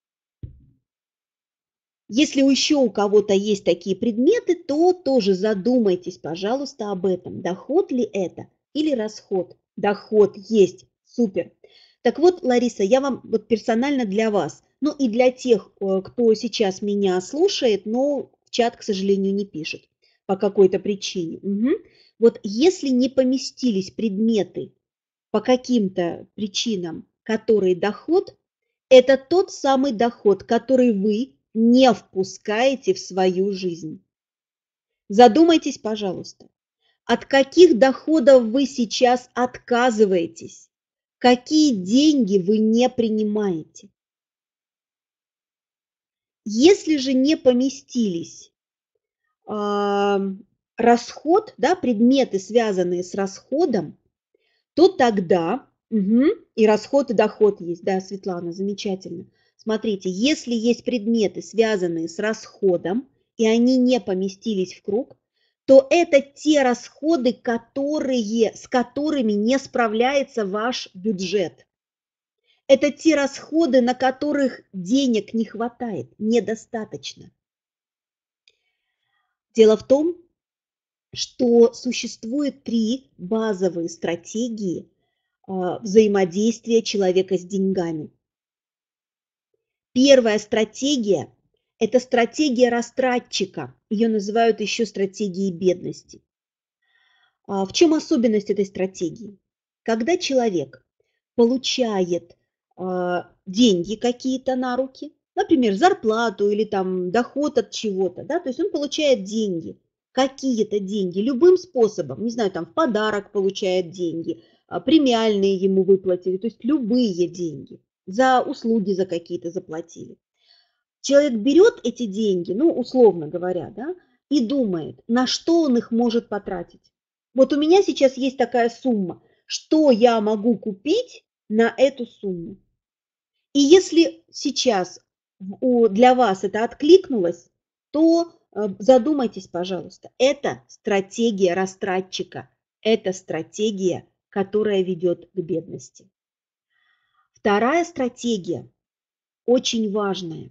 Speaker 1: Если еще у кого-то есть такие предметы, то тоже задумайтесь, пожалуйста, об этом. Доход ли это или расход? Доход есть, супер. Так вот, Лариса, я вам вот персонально для вас, ну и для тех, кто сейчас меня слушает, но в чат, к сожалению, не пишет по какой-то причине. Угу. Вот если не поместились предметы по каким-то причинам, которые доход, это тот самый доход, который вы не впускаете в свою жизнь. Задумайтесь, пожалуйста, от каких доходов вы сейчас отказываетесь, какие деньги вы не принимаете. Если же не поместились расход, да, предметы, связанные с расходом, то тогда и расход, и доход есть. Да, Светлана, замечательно. Смотрите, если есть предметы, связанные с расходом, и они не поместились в круг, то это те расходы, с которыми не справляется ваш бюджет. Это те расходы, на которых денег не хватает, недостаточно. Дело в том, что существует 3 базовые стратегии взаимодействия человека с деньгами. Первая стратегия – это стратегия растратчика. Ее называют еще стратегией бедности. В чем особенность этой стратегии? Когда человек получает деньги какие-то на руки, например, зарплату или там доход от чего-то, да, то есть он получает деньги, какие-то деньги, любым способом, не знаю, там в подарок получает деньги, премиальные ему выплатили, то есть любые деньги, за услуги за какие-то заплатили. Человек берет эти деньги, ну, условно говоря, да, и думает, на что он их может потратить. Вот у меня сейчас есть такая сумма, что я могу купить на эту сумму. И если сейчас для вас это откликнулось, то задумайтесь, пожалуйста, это стратегия растратчика, это стратегия, которая ведет к бедности. Вторая стратегия, очень важная,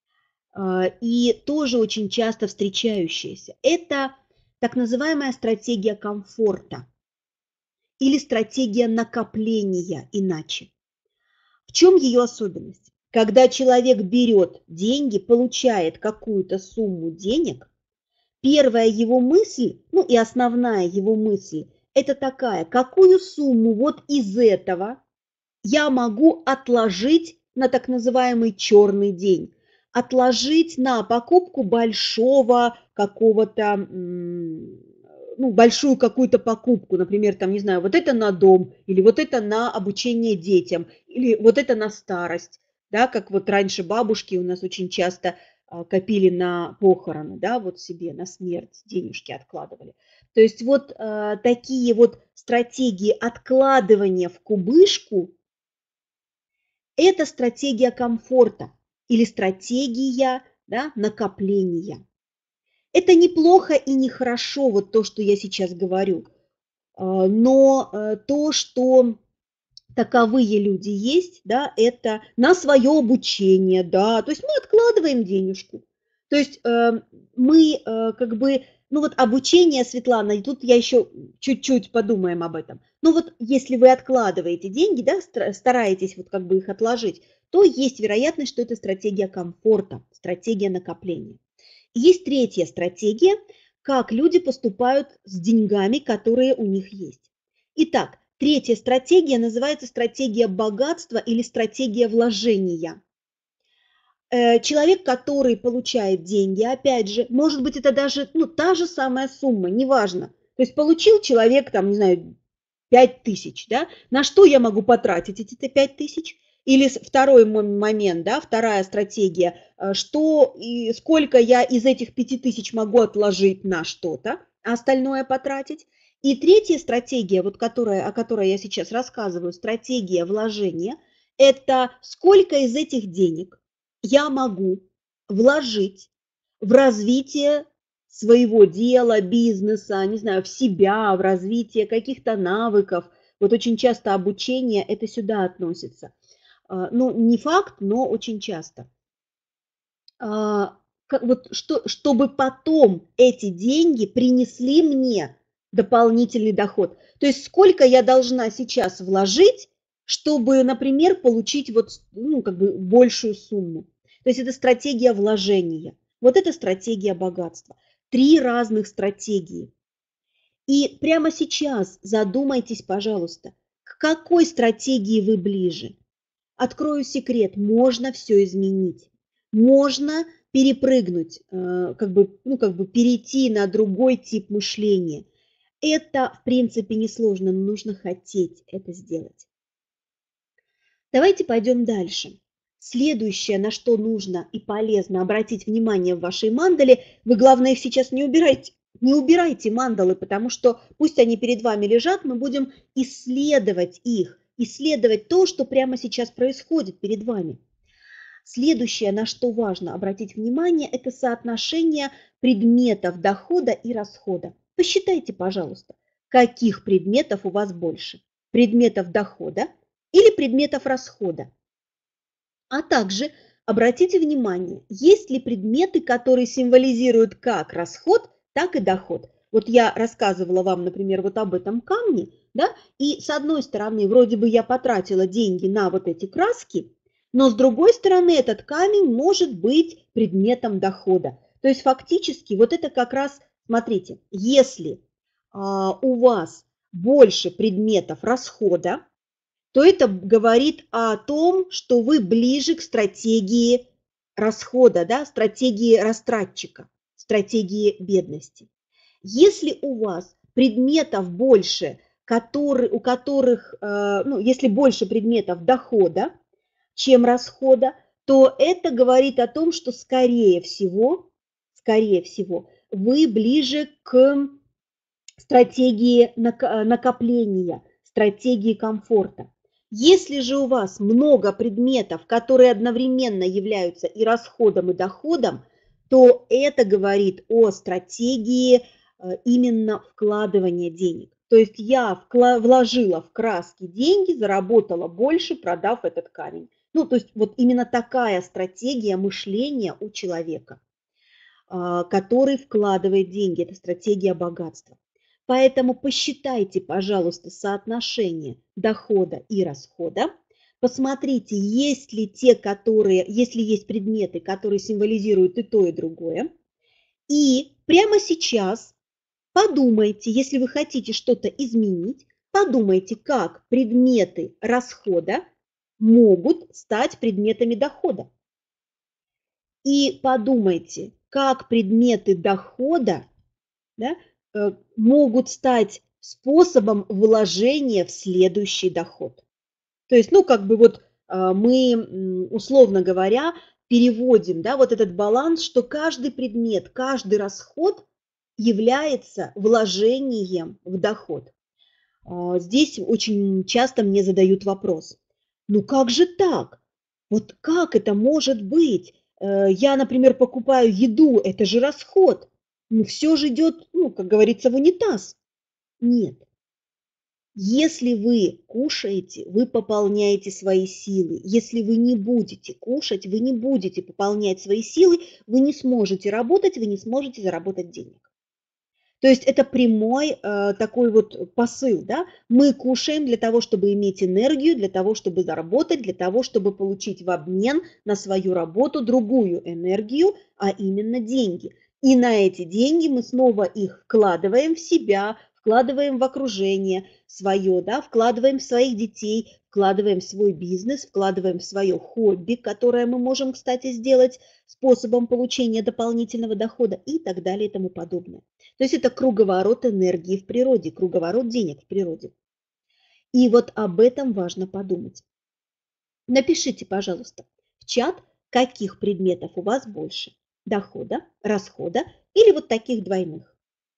Speaker 1: и тоже очень часто встречающаяся. Это так называемая стратегия комфорта или стратегия накопления иначе. В чем ее особенность? Когда человек берет деньги, получает какую-то сумму денег, первая его мысль, ну и основная его мысль, это такая, какую сумму вот из этого я могу отложить на так называемый черный день, отложить на покупку большого какого-то, ну, большую какую-то покупку, например, там, не знаю, вот это на дом, или вот это на обучение детям, или вот это на старость, да, как вот раньше бабушки у нас очень часто копили на похороны, да, вот себе на смерть денежки откладывали. То есть вот такие вот стратегии откладывания в кубышку, это стратегия комфорта или стратегия, да, накопления. Это неплохо и нехорошо, вот то, что я сейчас говорю, но то, что таковые люди есть, да, это на свое обучение, да, то есть мы откладываем денежку. То есть мы как бы, ну вот обучение, Светлана, и тут я еще чуть-чуть подумаем об этом. Ну вот если вы откладываете деньги, да, стараетесь вот как бы их отложить, то есть вероятность, что это стратегия комфорта, стратегия накопления. Есть третья стратегия, как люди поступают с деньгами, которые у них есть. Итак, третья стратегия называется стратегия богатства или стратегия вложения. Человек, который получает деньги, опять же, может быть, это даже та же самая сумма, неважно. То есть получил человек, там, не знаю, 5000, да, на что я могу потратить эти 5000? Или второй момент, да, вторая стратегия, что и сколько я из этих 5000 могу отложить на что-то, а остальное потратить. И третья стратегия, вот о которой я сейчас рассказываю, стратегия вложения, это сколько из этих денег я могу вложить в развитие своего дела, бизнеса, не знаю, в себя, в развитие каких-то навыков. Вот очень часто обучение это сюда относится. Ну, не факт, но очень часто. Вот чтобы потом эти деньги принесли мне дополнительный доход. То есть сколько я должна сейчас вложить, чтобы, например, получить вот, ну, как бы большую сумму. То есть это стратегия вложения. Вот это стратегия богатства. 3 разных стратегии. И прямо сейчас задумайтесь, пожалуйста, к какой стратегии вы ближе. Открою секрет, можно все изменить. Можно перепрыгнуть, как бы перейти на другой тип мышления. Это, в принципе, несложно, но нужно хотеть это сделать. Давайте пойдем дальше. Следующее, на что нужно и полезно обратить внимание в вашей мандале, вы, главное, их сейчас не убирайте. Не убирайте мандалы, потому что пусть они перед вами лежат, мы будем исследовать их, исследовать то, что прямо сейчас происходит перед вами. Следующее, на что важно обратить внимание, это соотношение предметов дохода и расхода. Посчитайте, пожалуйста, каких предметов у вас больше. Предметов дохода или предметов расхода. А также обратите внимание, есть ли предметы, которые символизируют как расход, так и доход. Вот я рассказывала вам, например, вот об этом камне, да, и с одной стороны, вроде бы я потратила деньги на вот эти краски, но с другой стороны, этот камень может быть предметом дохода. То есть фактически вот это как раз, смотрите, если у вас больше предметов расхода, то это говорит о том, что вы ближе к стратегии расхода, да, стратегии растратчика, стратегии бедности. Если у вас предметов больше, у которых, ну, если больше предметов дохода, чем расхода, то это говорит о том, что скорее всего, вы ближе к стратегии накопления, стратегии комфорта. Если же у вас много предметов, которые одновременно являются и расходом, и доходом, то это говорит о стратегии именно вкладывания денег. То есть я вложила в краски деньги, заработала больше, продав этот камень. Ну, то есть вот именно такая стратегия мышления у человека, который вкладывает деньги. Это стратегия богатства. Поэтому посчитайте, пожалуйста, соотношение дохода и расхода. Посмотрите, есть ли если есть предметы, которые символизируют и то, и другое. И прямо сейчас подумайте, если вы хотите что-то изменить, подумайте, как предметы расхода могут стать предметами дохода. И подумайте, как предметы дохода, да, могут стать способом вложения в следующий доход. То есть, ну, как бы вот мы, условно говоря, переводим, да, вот этот баланс, что каждый предмет, каждый расход является вложением в доход. Здесь очень часто мне задают вопрос: ну как же так? Вот как это может быть? Я, например, покупаю еду, это же расход. Ну все же идет, ну, как говорится, в унитаз. Нет, Если вы кушаете, вы пополняете свои силы. Если вы не будете кушать, вы не будете пополнять свои силы, вы не сможете работать, вы не сможете заработать денег. То есть это прямой такой вот посыл, да? Мы кушаем для того, чтобы иметь энергию, для того, чтобы заработать, для того, чтобы получить в обмен на свою работу другую энергию, а именно деньги. И на эти деньги мы снова их вкладываем в себя, вкладываем в окружение свое, да? Вкладываем в своих детей, вкладываем в свой бизнес, вкладываем в свое хобби, которое мы можем, кстати, сделать способом получения дополнительного дохода и так далее и тому подобное. То есть это круговорот энергии в природе, круговорот денег в природе. И вот об этом важно подумать. Напишите, пожалуйста, в чат, каких предметов у вас больше. Дохода, расхода или вот таких двойных.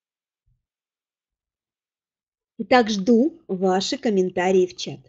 Speaker 1: Итак, жду ваши комментарии в чат.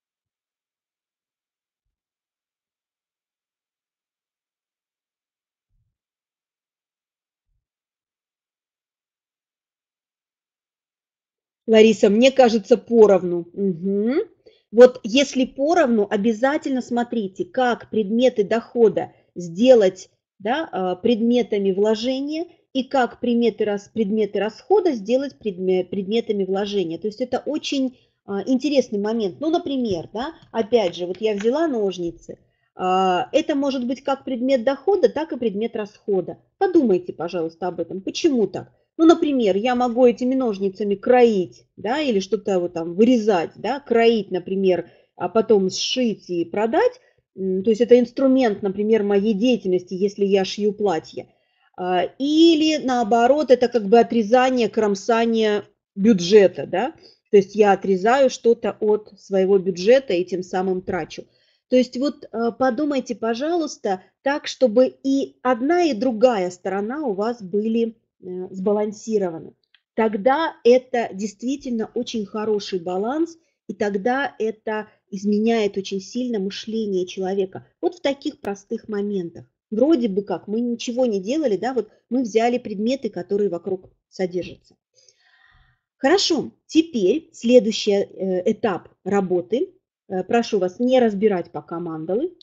Speaker 1: Лариса, мне кажется, поровну. Угу. Вот если поровну, обязательно смотрите, как предметы дохода сделать, да, предметами вложения и как предметы расхода сделать предметами вложения. То есть это очень интересный момент. Ну, например, да, опять же, вот я взяла ножницы. Это может быть как предмет дохода, так и предмет расхода. Подумайте, пожалуйста, об этом. Почему так? Ну, например, я могу этими ножницами кроить, да, или что-то вот там вырезать, да, кроить, например, а потом сшить и продать. То есть это инструмент, например, моей деятельности, если я шью платье. Или наоборот, это как бы отрезание, кромсание бюджета, да. То есть я отрезаю что-то от своего бюджета и тем самым трачу. То есть вот подумайте, пожалуйста, так, чтобы и одна, и другая сторона у вас были сбалансированы. Тогда это действительно очень хороший баланс, и тогда это изменяет очень сильно мышление человека. Вот в таких простых моментах. Вроде бы как мы ничего не делали, да, вот мы взяли предметы, которые вокруг содержатся. Хорошо, теперь следующий этап работы. Прошу вас не разбирать пока мандалы.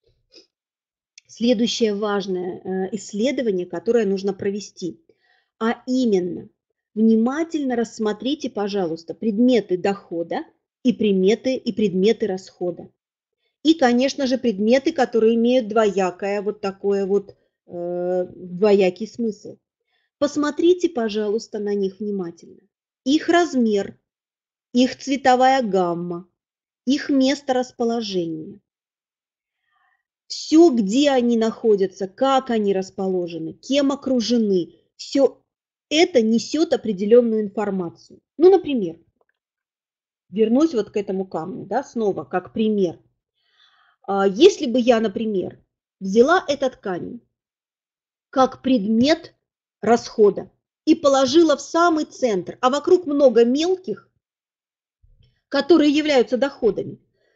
Speaker 1: Следующее важное исследование, которое нужно провести, а именно внимательно рассмотрите, пожалуйста, предметы дохода и предметы расхода. И, конечно же, предметы, которые имеют двоякое вот такое вот двоякий смысл. Посмотрите, пожалуйста, на них внимательно. Их размер, их цветовая гамма, их место расположения. Все, где они находятся, как они расположены, кем окружены, все это несет определенную информацию. Ну, например, вернусь вот к этому камню, да, снова как пример. Если бы я, например, взяла этот камень как предмет расхода и положила в самый центр, а вокруг много мелких, которые являются доходами,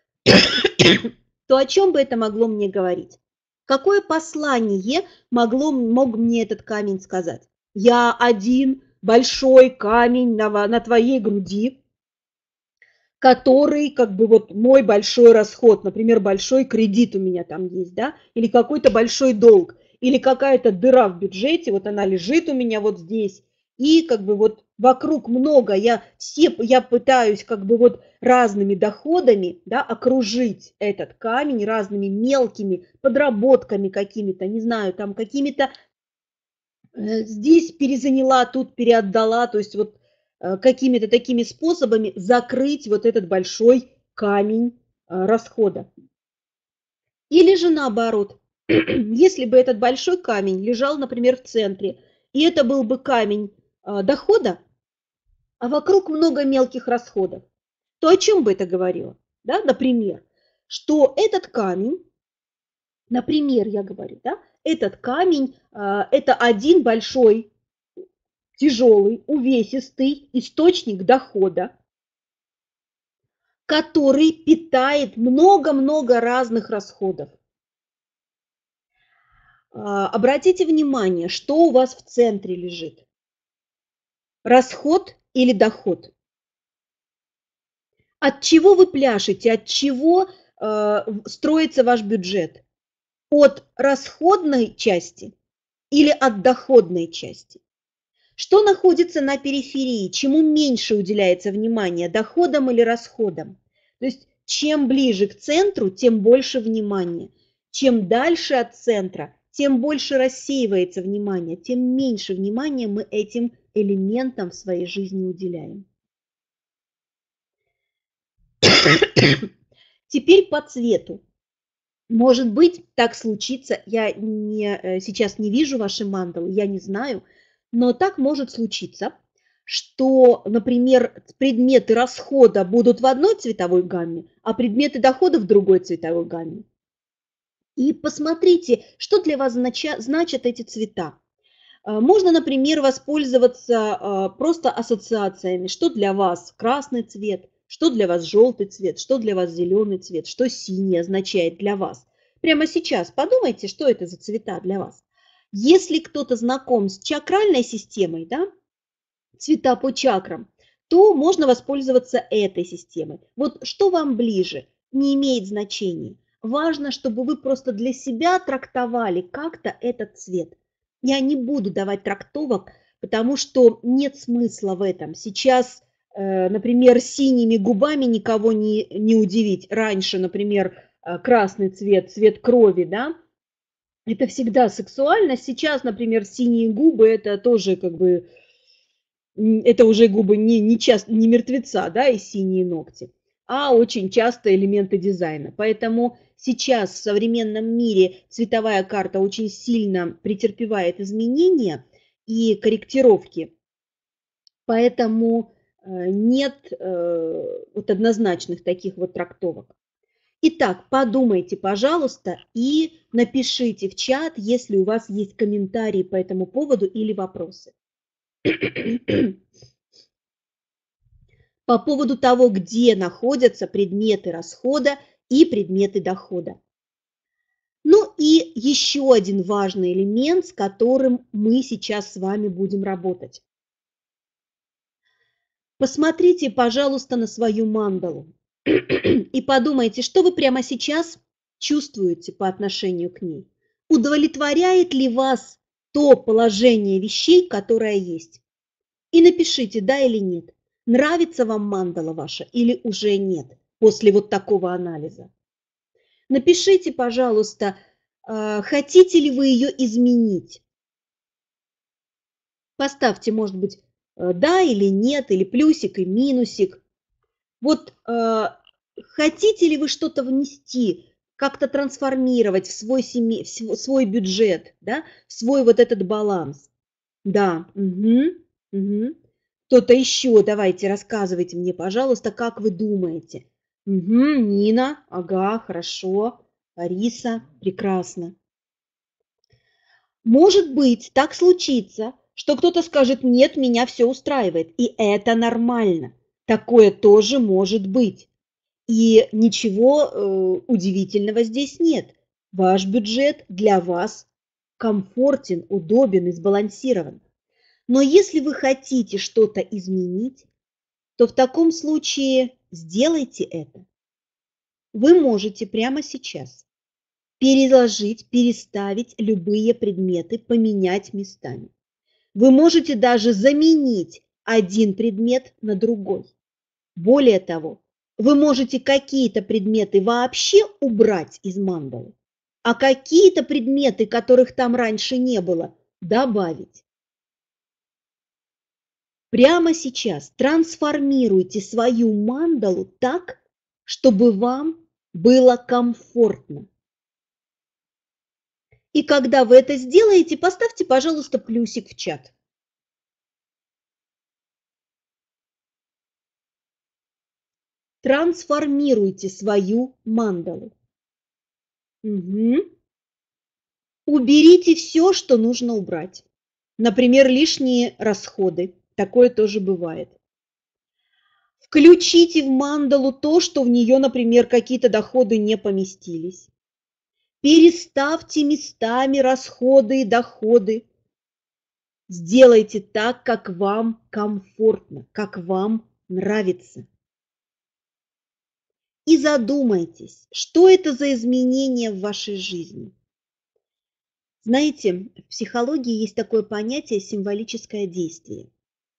Speaker 1: то о чем бы это могло мне говорить? Какое послание мог мне этот камень сказать? Я один большой камень на твоей груди, который как бы вот мой большой расход, например, большой кредит у меня там есть, да, или какой-то большой долг, или какая-то дыра в бюджете, вот она лежит у меня вот здесь, и как бы вот вокруг много, я пытаюсь как бы вот разными доходами, да, окружить этот камень разными мелкими подработками какими-то, не знаю, там какими-то здесь перезаняла, тут переотдала, то есть вот какими-то такими способами закрыть вот этот большой камень расхода. Или же наоборот, если бы этот большой камень лежал, например, в центре, и это был бы камень дохода, а вокруг много мелких расходов, то о чем бы это говорило? Да, например, что этот камень, например, я говорю, да, этот камень это один большой тяжелый, увесистый источник дохода, который питает много-много разных расходов. Обратите внимание, что у вас в центре лежит. Расход или доход? От чего вы пляшете, от чего строится ваш бюджет? От расходной части или от доходной части? Что находится на периферии? Чему меньше уделяется внимания, доходам или расходам? То есть чем ближе к центру, тем больше внимания. Чем дальше от центра, тем больше рассеивается внимание, тем меньше внимания мы этим элементам в своей жизни уделяем. Теперь по цвету. Может быть, так случится, я сейчас не вижу ваши мандалы, я не знаю, но так может случиться, что, например, предметы расхода будут в одной цветовой гамме, а предметы дохода в другой цветовой гамме. И посмотрите, что для вас значат эти цвета. Можно, например, воспользоваться просто ассоциациями, что для вас красный цвет, что для вас желтый цвет, что для вас зеленый цвет, что синий означает для вас. Прямо сейчас подумайте, что это за цвета для вас. Если кто-то знаком с чакральной системой, да, цвета по чакрам, то можно воспользоваться этой системой. Вот что вам ближе, не имеет значения. Важно, чтобы вы просто для себя трактовали как-то этот цвет. Я не буду давать трактовок, потому что нет смысла в этом. Сейчас, например, синими губами никого не удивить. Раньше, например, красный цвет, цвет крови, да, это всегда сексуально. Сейчас, например, синие губы, это тоже как бы, это уже губы не мертвеца, да, и синие ногти, а очень часто элементы дизайна. Поэтому сейчас в современном мире цветовая карта очень сильно претерпевает изменения и корректировки, поэтому нет вот однозначных таких вот трактовок. Итак, подумайте, пожалуйста, и напишите в чат, если у вас есть комментарии по этому поводу или вопросы. По поводу того, где находятся предметы расхода и предметы дохода. Ну и еще один важный элемент, с которым мы сейчас с вами будем работать. Посмотрите, пожалуйста, на свою мандалу и подумайте, что вы прямо сейчас чувствуете по отношению к ней. Удовлетворяет ли вас то положение вещей, которое есть? И напишите, да или нет. Нравится вам мандала ваша или уже нет после вот такого анализа. Напишите, пожалуйста, хотите ли вы ее изменить. Поставьте, может быть, да или нет, или плюсик и минусик. Вот хотите ли вы что-то внести, как-то трансформировать в свой бюджет, да, в свой вот этот баланс? Да, угу. Кто-то еще, давайте, рассказывайте мне, пожалуйста, как вы думаете. Угу, Нина, ага, хорошо. Лариса, прекрасно. Может быть, так случится, что кто-то скажет, нет, меня все устраивает, и это нормально. Такое тоже может быть. И ничего удивительного здесь нет. Ваш бюджет для вас комфортен, удобен и сбалансирован. Но если вы хотите что-то изменить, то в таком случае сделайте это. Вы можете прямо сейчас переложить, переставить любые предметы, поменять местами. Вы можете даже заменить один предмет на другой. Более того, вы можете какие-то предметы вообще убрать из мандалы, а какие-то предметы, которых там раньше не было, добавить. Прямо сейчас трансформируйте свою мандалу так, чтобы вам было комфортно. И когда вы это сделаете, поставьте, пожалуйста, плюсик в чат. Трансформируйте свою мандалу. Угу. Уберите все, что нужно убрать. Например, лишние расходы. Такое тоже бывает. Включите в мандалу то, что в нее, например, какие-то доходы не поместились. Переставьте местами расходы и доходы. Сделайте так, как вам комфортно, как вам нравится. и задумайтесь, что это за изменения в вашей жизни. Знаете, в психологии есть такое понятие символическое действие.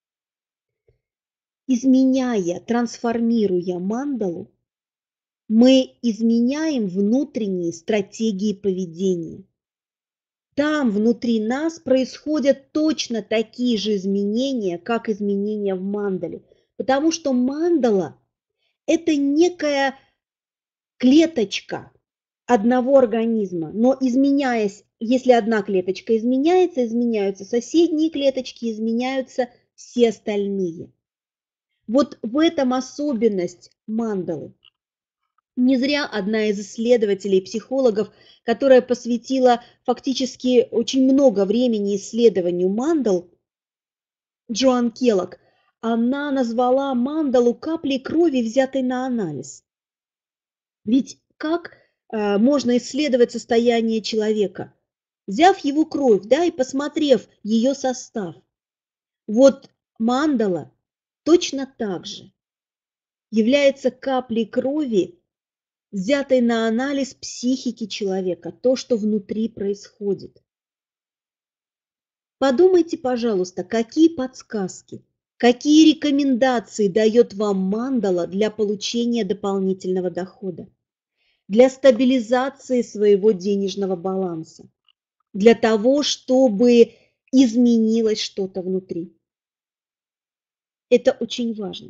Speaker 1: Изменяя, трансформируя мандалу, мы изменяем внутренние стратегии поведения. Там внутри нас происходят точно такие же изменения, как изменения в мандале. Потому что мандала – это некая клеточка одного организма, но изменяясь, если одна клеточка изменяется, изменяются соседние клеточки, изменяются все остальные. Вот в этом особенность мандалы. Не зря одна из исследователей, психологов, которая посвятила фактически очень много времени исследованию мандал, Джоан Келлог, она назвала мандалу каплей крови, взятой на анализ. Ведь как можно исследовать состояние человека, взяв его кровь, да, и посмотрев ее состав? Вот мандала точно так же является каплей крови, взятой на анализ психики человека, то, что внутри происходит. Подумайте, пожалуйста, какие подсказки, какие рекомендации дает вам мандала для получения дополнительного дохода, для стабилизации своего денежного баланса, для того, чтобы изменилось что-то внутри. Это очень важно.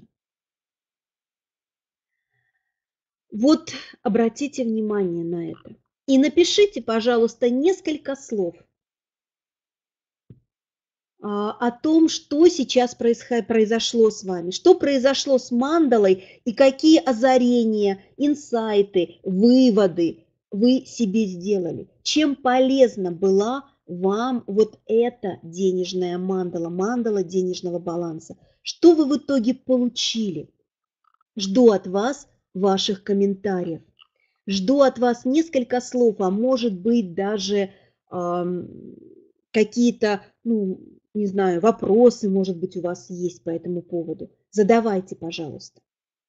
Speaker 1: Вот обратите внимание на это. И напишите, пожалуйста, несколько слов о том, что сейчас произошло с вами, что произошло с мандалой и какие озарения, инсайты, выводы вы себе сделали. Чем полезна была вам вот эта денежная мандала, мандала денежного баланса. Что вы в итоге получили? Жду от вас ваших комментариев. Жду от вас несколько слов, а может быть даже какие-то, не знаю, вопросы, может быть, у вас есть по этому поводу. Задавайте, пожалуйста.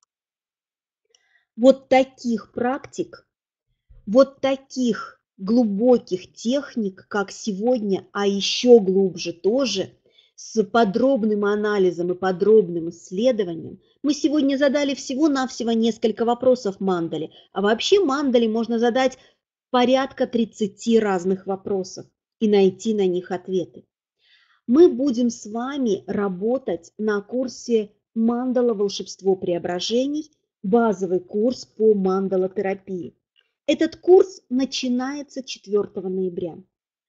Speaker 1: Вот таких практик, вот таких глубоких техник, как сегодня, а еще глубже тоже, с подробным анализом и подробным исследованием, мы сегодня задали всего-навсего несколько вопросов мандале, а вообще мандале можно задать порядка 30 разных вопросов и найти на них ответы. Мы будем с вами работать на курсе «Мандала. Волшебство преображений», базовый курс по мандалотерапии. Этот курс начинается 4 ноября.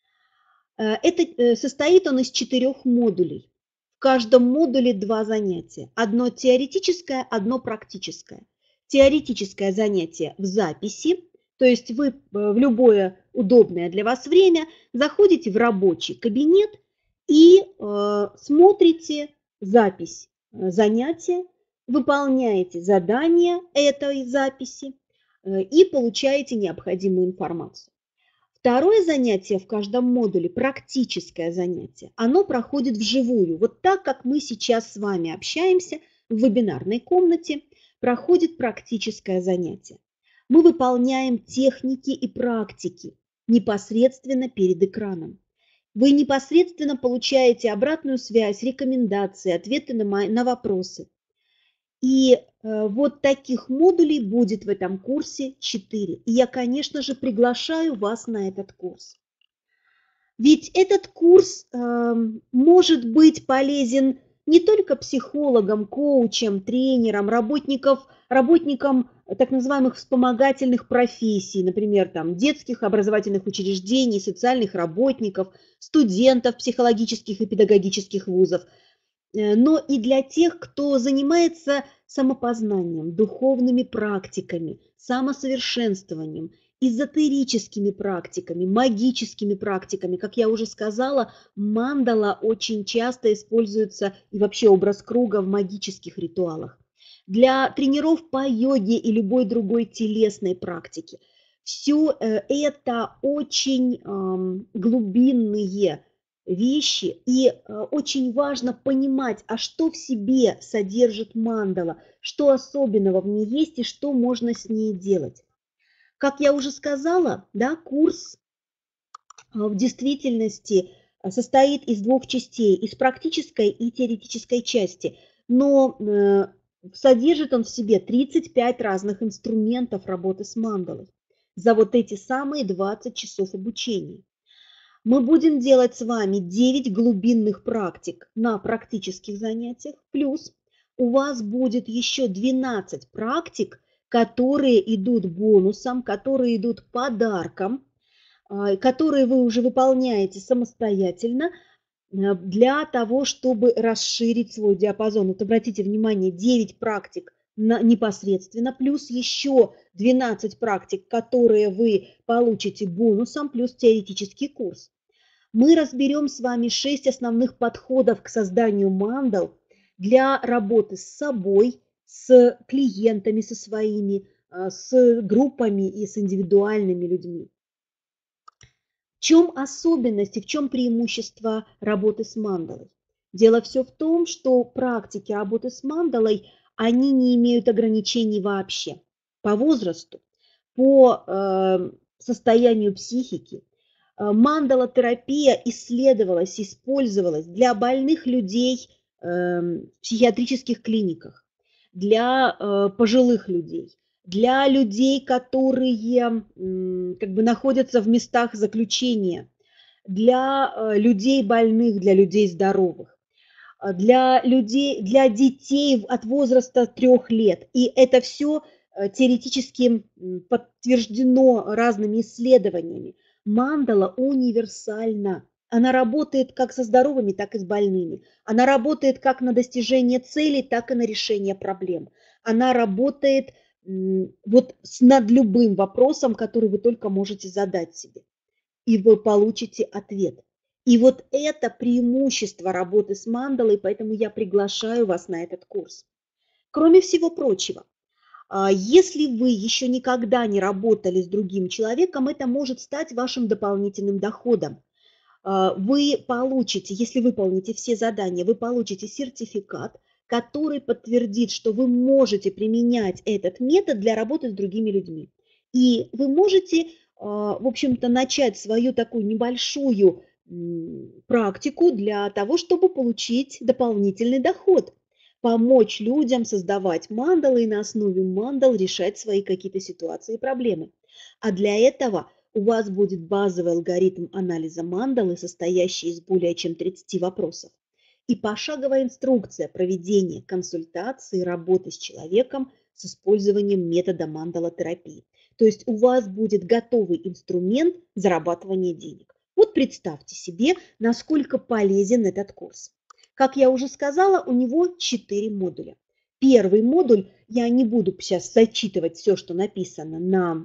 Speaker 1: Состоит он из 4 модулей. В каждом модуле 2 занятия. Одно теоретическое, одно практическое. Теоретическое занятие в записи, то есть вы в любое удобное для вас время заходите в рабочий кабинет и смотрите запись занятия, выполняете задания этой записи и получаете необходимую информацию. Второе занятие в каждом модуле, практическое занятие, оно проходит вживую. Вот так, как мы сейчас с вами общаемся в вебинарной комнате, проходит практическое занятие. Мы выполняем техники и практики непосредственно перед экраном. Вы непосредственно получаете обратную связь, рекомендации, ответы на вопросы. И вот таких модулей будет в этом курсе 4. И я, конечно же, приглашаю вас на этот курс. Ведь этот курс может быть полезен не только психологам, коучам, тренерам, работникам так называемых вспомогательных профессий, например, там, детских образовательных учреждений, социальных работников, студентов психологических и педагогических вузов, но и для тех, кто занимается самопознанием, духовными практиками, самосовершенствованием, эзотерическими практиками, магическими практиками. Как я уже сказала, мандала очень часто используется и вообще образ круга в магических ритуалах. Для тренеров по йоге и любой другой телесной практике. Все это очень глубинные вещи, и очень важно понимать, а что в себе содержит мандала, что особенного в ней есть и что можно с ней делать. Как я уже сказала, да, курс в действительности состоит из двух частей, из практической и теоретической части, но содержит он в себе 35 разных инструментов работы с мандалой за вот эти самые 20 часов обучения. Мы будем делать с вами 9 глубинных практик на практических занятиях, плюс у вас будет еще 12 практик, которые идут бонусом, которые идут подарком, которые вы уже выполняете самостоятельно для того, чтобы расширить свой диапазон. Вот обратите внимание, 9 практик непосредственно, плюс еще 12 практик, которые вы получите бонусом, плюс теоретический курс. Мы разберем с вами 6 основных подходов к созданию мандал для работы с собой, с клиентами, со своими, с группами и с индивидуальными людьми. В чем особенность и в чем преимущество работы с мандалой? Дело все в том, что практики работы с мандалой, они не имеют ограничений вообще по возрасту, по состоянию психики. Мандалотерапия исследовалась, использовалась для больных людей в психиатрических клиниках, для пожилых людей, для людей, которые как бы находятся в местах заключения, для людей больных, для людей здоровых, для людей, для детей от возраста 3 лет. И это все теоретически подтверждено разными исследованиями. Мандала универсальна. Она работает как со здоровыми, так и с больными. Она работает как на достижение целей, так и на решение проблем. Она работает вот над любым вопросом, который вы только можете задать себе. И вы получите ответ. И вот это преимущество работы с мандалой, поэтому я приглашаю вас на этот курс. Кроме всего прочего, если вы еще никогда не работали с другим человеком, это может стать вашим дополнительным доходом. Вы получите, если выполните все задания, вы получите сертификат, который подтвердит, что вы можете применять этот метод для работы с другими людьми. И вы можете, в общем-то, начать свою такую небольшую практику для того, чтобы получить дополнительный доход, помочь людям создавать мандалы и на основе мандал решать свои какие-то ситуации и проблемы. А для этого у вас будет базовый алгоритм анализа мандалы, состоящий из более чем 30 вопросов, и пошаговая инструкция проведения консультации, работы с человеком с использованием метода мандалотерапии. То есть у вас будет готовый инструмент зарабатывания денег. Вот представьте себе, насколько полезен этот курс. Как я уже сказала, у него 4 модуля. Первый модуль, я не буду сейчас зачитывать все, что написано на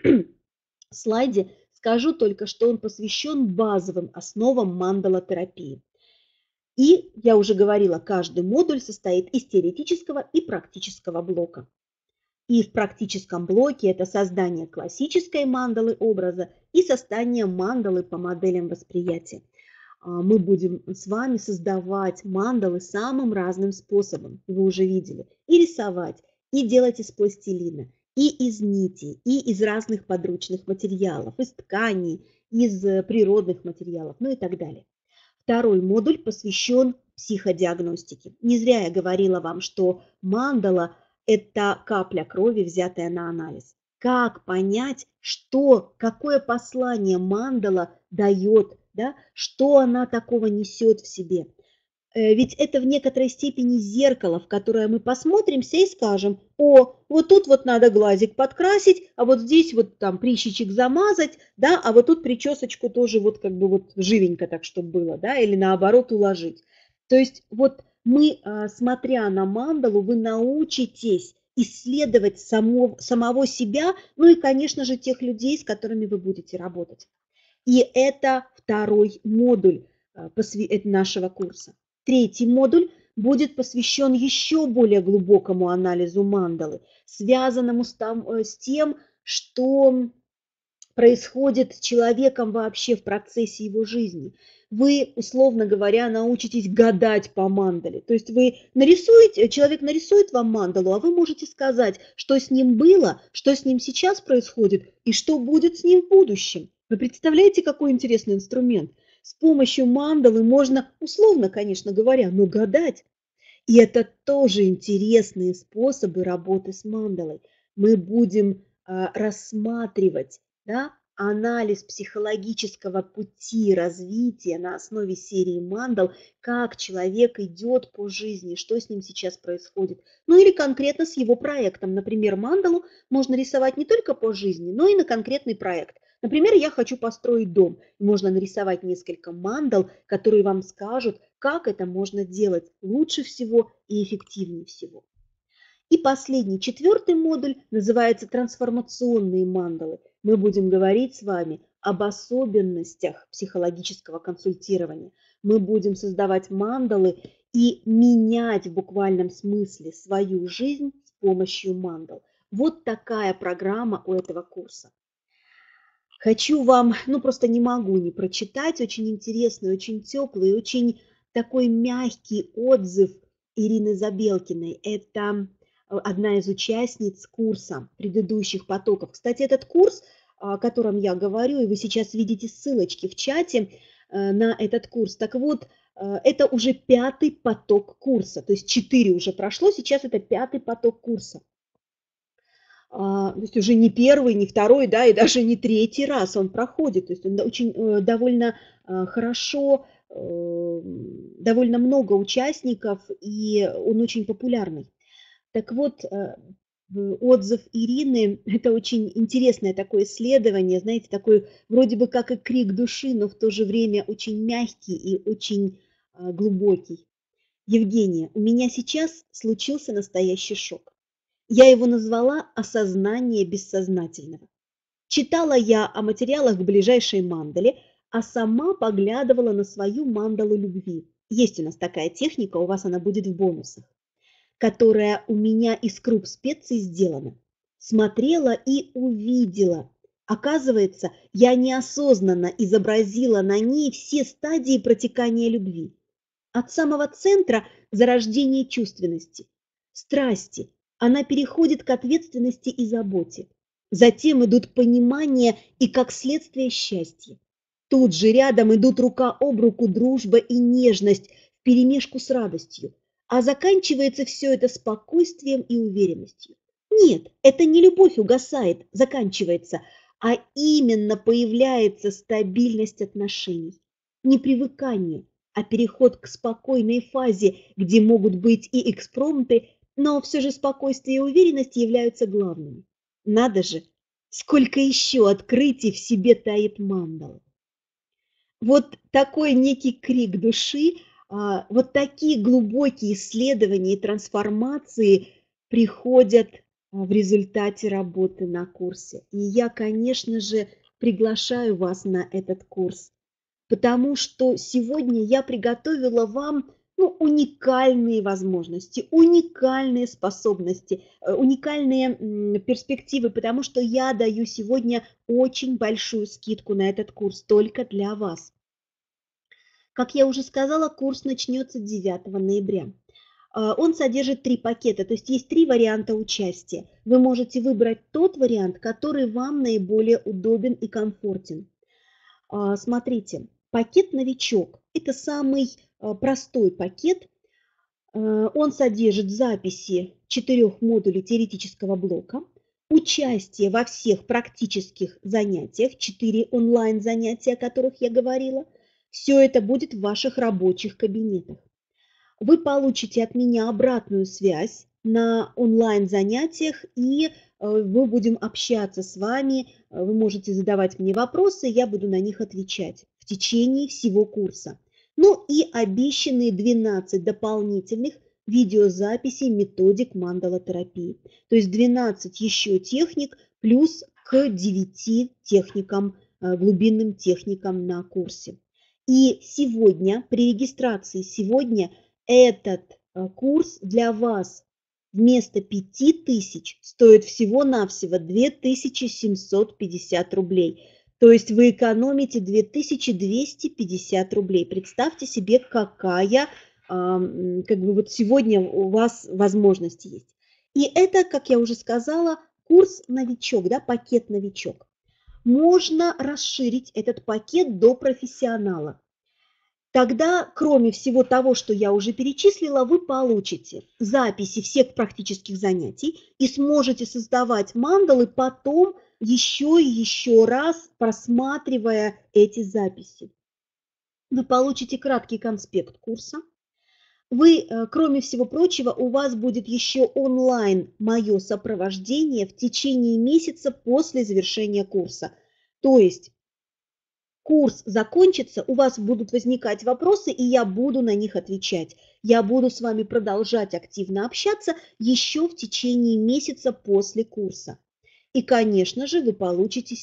Speaker 1: слайде, скажу только, что он посвящен базовым основам мандалотерапии. И, я уже говорила, каждый модуль состоит из теоретического и практического блока. И в практическом блоке это создание классической мандалы образа и создание мандалы по моделям восприятия. Мы будем с вами создавать мандалы самым разным способом, вы уже видели, и рисовать, и делать из пластилина, и из нити, и из разных подручных материалов, из тканей, из природных материалов, ну и так далее. Второй модуль посвящен психодиагностике. Не зря я говорила вам, что мандала – это капля крови, взятая на анализ. Как понять, что, какое послание мандала дает, да, что она такого несет в себе. Ведь это в некоторой степени зеркало, в которое мы посмотримся и скажем: о, вот тут вот надо глазик подкрасить, а вот здесь вот там прищичек замазать, да, а вот тут причесочку тоже вот как бы вот живенько так, чтобы было, да, или наоборот уложить. То есть вот мы, смотря на мандалу, вы научитесь исследовать самого себя, ну и, конечно же, тех людей, с которыми вы будете работать. И это второй модуль нашего курса. Третий модуль будет посвящен еще более глубокому анализу мандалы, связанному с тем, что происходит с человеком вообще в процессе его жизни. вы, условно говоря, научитесь гадать по мандале. То есть вы нарисуете, человек нарисует вам мандалу, а вы можете сказать, что с ним было, что с ним сейчас происходит и что будет с ним в будущем. Вы представляете, какой интересный инструмент? С помощью мандалы можно, условно, конечно говоря, но гадать. И это тоже интересные способы работы с мандалой. Мы будем рассматривать, да, анализ психологического пути развития на основе серии мандал, как человек идет по жизни, что с ним сейчас происходит. Ну или конкретно с его проектом. Например, мандалу можно рисовать не только по жизни, но и на конкретный проект. Например, я хочу построить дом. Можно нарисовать несколько мандал, которые вам скажут, как это можно делать лучше всего и эффективнее всего. И последний, четвертый модуль называется трансформационные мандалы. Мы будем говорить с вами об особенностях психологического консультирования. Мы будем создавать мандалы и менять в буквальном смысле свою жизнь с помощью мандал. Вот такая программа у этого курса. Хочу вам, ну просто не могу не прочитать, очень интересный, очень теплый, очень такой мягкий отзыв Ирины Забелкиной. Это одна из участниц курса предыдущих потоков. Кстати, этот курс, о котором я говорю, и вы сейчас видите ссылочки в чате на этот курс. Так вот, это уже 5-й поток курса, то есть 4 уже прошло, сейчас это 5-й поток курса. То есть уже не первый, не второй, да, и даже не третий раз он проходит. То есть он очень довольно хорошо, довольно много участников, и он очень популярный. Так вот, отзыв Ирины – это очень интересное такое исследование, знаете, такой вроде бы как и крик души, но в то же время очень мягкий и очень глубокий. Евгения, у меня сейчас случился настоящий шок. Я его назвала «Осознание бессознательного». Читала я о материалах к ближайшей мандале, а сама поглядывала на свою мандалу любви. Есть у нас такая техника, у вас она будет в бонусах, которая у меня из круп специй сделана. Смотрела и увидела. Оказывается, я неосознанно изобразила на ней все стадии протекания любви. От самого центра зарождения чувственности, страсти, она переходит к ответственности и заботе. Затем идут понимание и, как следствие, счастье. Тут же рядом идут рука об руку дружба и нежность вперемешку с радостью. А заканчивается все это спокойствием и уверенностью. Нет, это не любовь угасает, заканчивается, а именно появляется стабильность отношений, не привыкание, а переход к спокойной фазе, где могут быть и экспромты, но все же спокойствие и уверенность являются главными. Надо же, сколько еще открытий в себе таит мандала. Вот такой некий крик души, вот такие глубокие исследования и трансформации приходят в результате работы на курсе. И я, конечно же, приглашаю вас на этот курс, потому что сегодня я приготовила вам уникальные возможности, уникальные способности, уникальные перспективы, потому что я даю сегодня очень большую скидку на этот курс только для вас. Как я уже сказала, курс начнется 9 ноября. Он содержит 3 пакета, то есть есть 3 варианта участия. Вы можете выбрать тот вариант, который вам наиболее удобен и комфортен. Смотрите, пакет «Новичок» – это самый простой пакет. Он содержит записи 4 модулей теоретического блока, участие во всех практических занятиях, 4 онлайн-занятия, о которых я говорила. Все это будет в ваших рабочих кабинетах. Вы получите от меня обратную связь на онлайн-занятиях, и мы будем общаться с вами. Вы можете задавать мне вопросы, я буду на них отвечать в течение всего курса. Ну и обещанные 12 дополнительных видеозаписей методик мандалотерапии. То есть 12 еще техник плюс к 9 техникам, глубинным техникам на курсе. И сегодня, при регистрации сегодня, этот курс для вас вместо 5000 стоит всего-навсего 2750 рублей. То есть вы экономите 2250 рублей. Представьте себе, какая как бы вот сегодня у вас возможность есть. И это, как я уже сказала, курс новичок, да, пакет новичок. Можно расширить этот пакет до профессионала. Тогда, кроме всего того, что я уже перечислила, вы получите записи всех практических занятий и сможете создавать мандалы потом еще и еще раз, просматривая эти записи. Вы получите краткий конспект курса. Вы, кроме всего прочего, у вас будет еще онлайн мое сопровождение в течение месяца после завершения курса. То есть курс закончится, у вас будут возникать вопросы, и я буду на них отвечать. Я буду с вами продолжать активно общаться еще в течение месяца после курса. И, конечно же, вы получите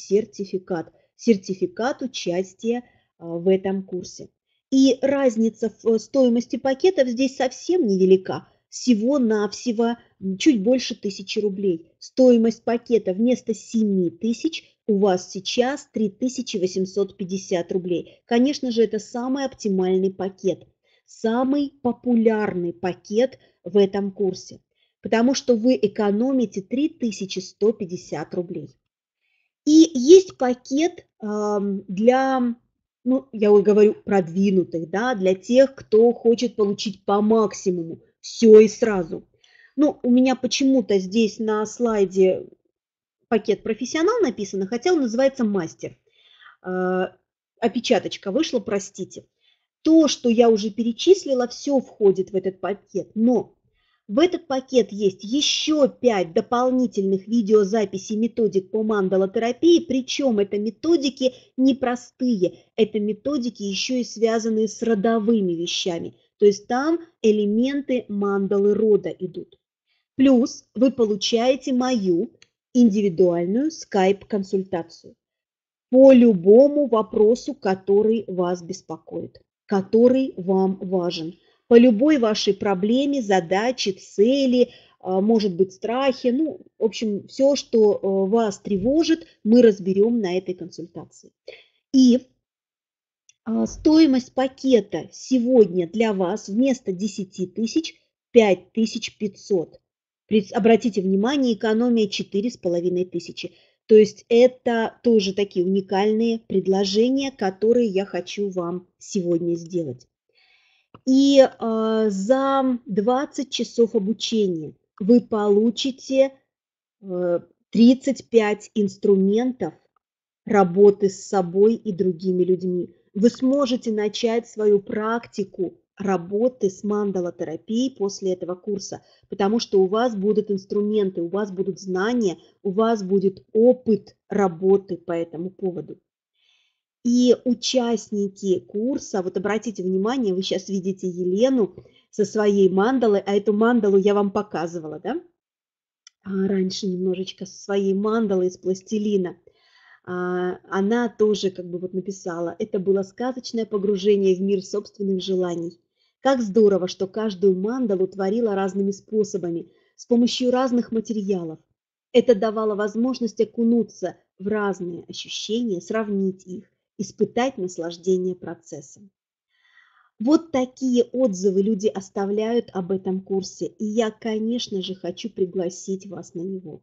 Speaker 1: сертификат участия в этом курсе. И разница в стоимости пакетов здесь совсем невелика. Всего-навсего чуть больше 1000 рублей. Стоимость пакета вместо 7000 у вас сейчас 3850 рублей. Конечно же, это самый оптимальный пакет, самый популярный пакет в этом курсе, потому что вы экономите 3150 рублей. И есть пакет для, ну, я вот говорю, продвинутых, да, для тех, кто хочет получить по максимуму все и сразу. Ну, у меня почему-то здесь на слайде пакет профессионал написано, хотя он называется мастер. Опечаточка вышла, простите. То, что я уже перечислила, все входит в этот пакет, но в этот пакет есть еще 5 дополнительных видеозаписей методик по мандалотерапии, причем это методики непростые, это методики еще и связанные с родовыми вещами, то есть там элементы мандалы рода идут. Плюс вы получаете мою индивидуальную скайп-консультацию по любому вопросу, который вас беспокоит, который вам важен. По любой вашей проблеме, задаче, цели, может быть, страхе, ну, в общем, все, что вас тревожит, мы разберем на этой консультации. И стоимость пакета сегодня для вас вместо 10 тысяч 5500. Обратите внимание, экономия 4500. То есть это тоже такие уникальные предложения, которые я хочу вам сегодня сделать. И за 20 часов обучения вы получите 35 инструментов работы с собой и другими людьми. Вы сможете начать свою практику работы с мандалотерапией после этого курса, потому что у вас будут инструменты, у вас будут знания, у вас будет опыт работы по этому поводу. И участники курса, вот обратите внимание, вы сейчас видите Елену со своей мандалой, а эту мандалу я вам показывала, да? Раньше немножечко со своей мандалой из пластилина. Она тоже как бы вот написала: это было сказочное погружение в мир собственных желаний. Как здорово, что каждую мандалу творила разными способами, с помощью разных материалов. Это давало возможность окунуться в разные ощущения, сравнить их, испытать наслаждение процессом. Вот такие отзывы люди оставляют об этом курсе, и я, конечно же, хочу пригласить вас на него.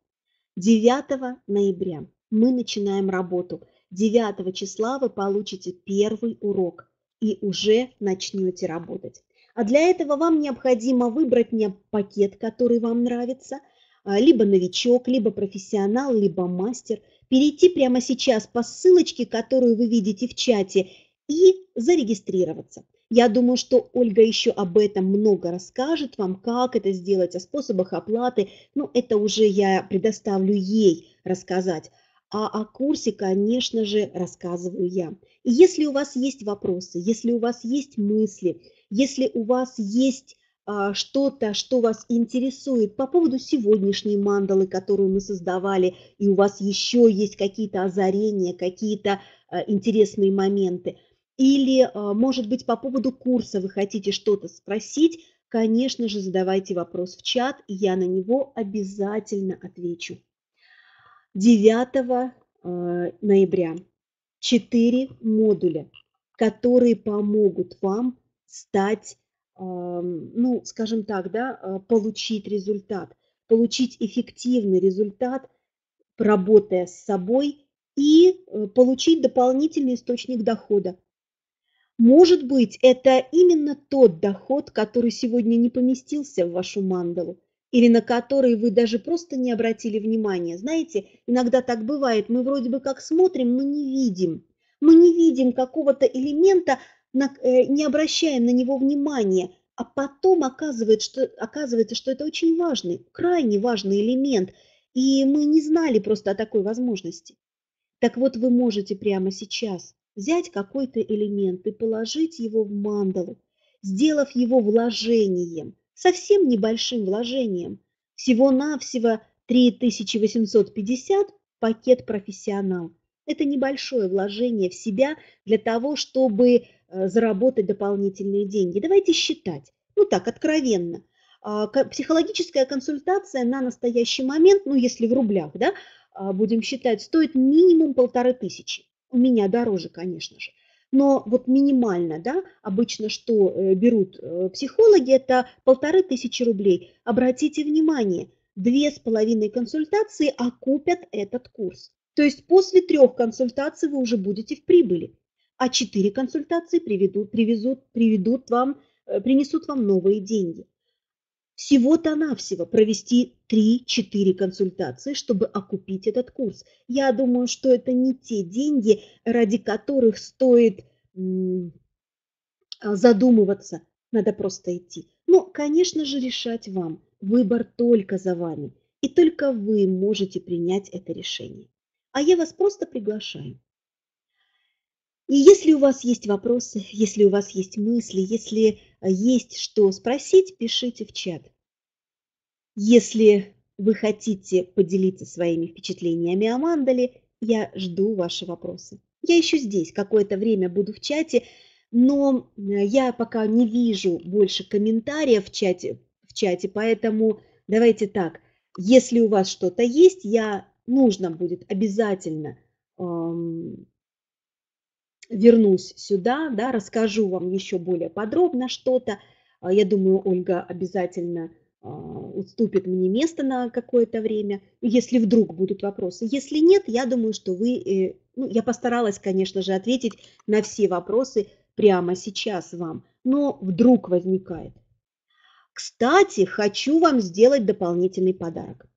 Speaker 1: 9 ноября мы начинаем работу. 9 числа вы получите первый урок и уже начнете работать. А для этого вам необходимо выбрать мне пакет, который вам нравится, либо новичок, либо профессионал, либо мастер. Перейти прямо сейчас по ссылочке, которую вы видите в чате, и зарегистрироваться. Я думаю, что Ольга еще об этом много расскажет вам, как это сделать, о способах оплаты. Ну, это уже я предоставлю ей рассказать. А о курсе, конечно же, рассказываю я. И если у вас есть вопросы, если у вас есть мысли, если у вас есть что-то, что вас интересует по поводу сегодняшней мандалы, которую мы создавали, и у вас еще есть какие-то озарения, какие-то интересные моменты, или, может быть, по поводу курса вы хотите что-то спросить, конечно же, задавайте вопрос в чат, и я на него обязательно отвечу. 9 ноября 4 модуля, которые помогут вам стать, ну, скажем так, да, получить результат, получить эффективный результат, работая с собой и получить дополнительный источник дохода. Может быть, это именно тот доход, который сегодня не поместился в вашу мандалу или на который вы даже просто не обратили внимания. Знаете, иногда так бывает, мы вроде бы как смотрим, но не видим. Мы не видим какого-то элемента, не обращаем на него внимания, а потом оказывается, что это очень важный, крайне важный элемент, и мы не знали просто о такой возможности. Так вот, вы можете прямо сейчас взять какой-то элемент и положить его в мандалу, сделав его вложением, совсем небольшим вложением, всего-навсего 3850 пакет профессионал. Это небольшое вложение в себя для того, чтобы заработать дополнительные деньги. Давайте считать, ну так, откровенно. Психологическая консультация на настоящий момент, ну если в рублях, да, будем считать, стоит минимум 1500. У меня дороже, конечно же. Но вот минимально, да, обычно что берут психологи, это 1500 рублей. Обратите внимание, 2,5 консультации окупят этот курс. То есть после 3 консультаций вы уже будете в прибыли, а 4 консультации принесут вам новые деньги. Всего-то навсего провести 3-4 консультации, чтобы окупить этот курс. Я думаю, что это не те деньги, ради которых стоит задумываться, надо просто идти. Но, конечно же, решать вам. Выбор только за вами. И только вы можете принять это решение. А я вас просто приглашаю. И если у вас есть вопросы, если у вас есть мысли, если есть что спросить, пишите в чат. Если вы хотите поделиться своими впечатлениями о мандале, я жду ваши вопросы. Я еще здесь, какое-то время буду в чате, но я пока не вижу больше комментариев в чате, поэтому давайте так. Если у вас что-то есть, нужно будет обязательно вернусь сюда, да, расскажу вам еще более подробно что-то. Я думаю, Ольга обязательно уступит мне место на какое-то время, если вдруг будут вопросы. Если нет, я думаю, что ну, я постаралась, конечно же, ответить на все вопросы прямо сейчас вам, но вдруг возникает. Кстати, хочу вам сделать дополнительный подарок.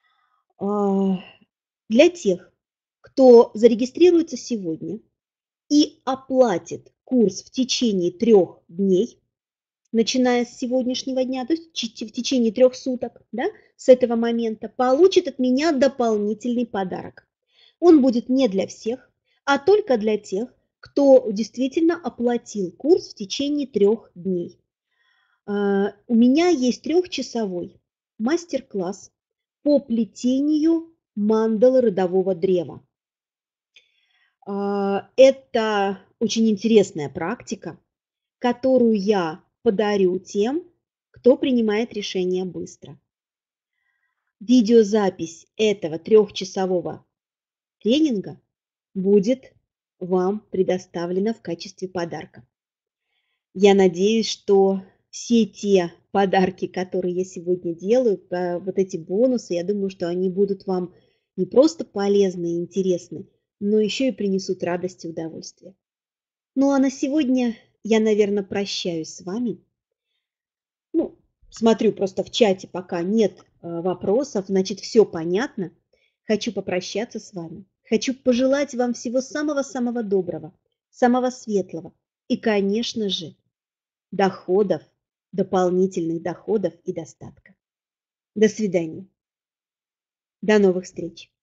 Speaker 1: Для тех, кто зарегистрируется сегодня и оплатит курс в течение 3 дней, начиная с сегодняшнего дня, то есть в течение 3 суток, да, с этого момента, получит от меня дополнительный подарок. Он будет не для всех, а только для тех, кто действительно оплатил курс в течение 3 дней. У меня есть 3-часовой мастер-класс по плетению мандалы родового древа. Это очень интересная практика, которую я подарю тем, кто принимает решение быстро. Видеозапись этого 3-часового тренинга будет вам предоставлена в качестве подарка. Я надеюсь, что все те подарки, которые я сегодня делаю, вот эти бонусы, я думаю, что они будут вам не просто полезны и интересны, но еще и принесут радость и удовольствие. Ну а на сегодня я, наверное, прощаюсь с вами. Ну, смотрю просто в чате, пока нет вопросов, значит, все понятно. Хочу попрощаться с вами. Хочу пожелать вам всего самого-самого доброго, самого светлого и, конечно же, доходов, дополнительных доходов и достатка. До свидания. До новых встреч.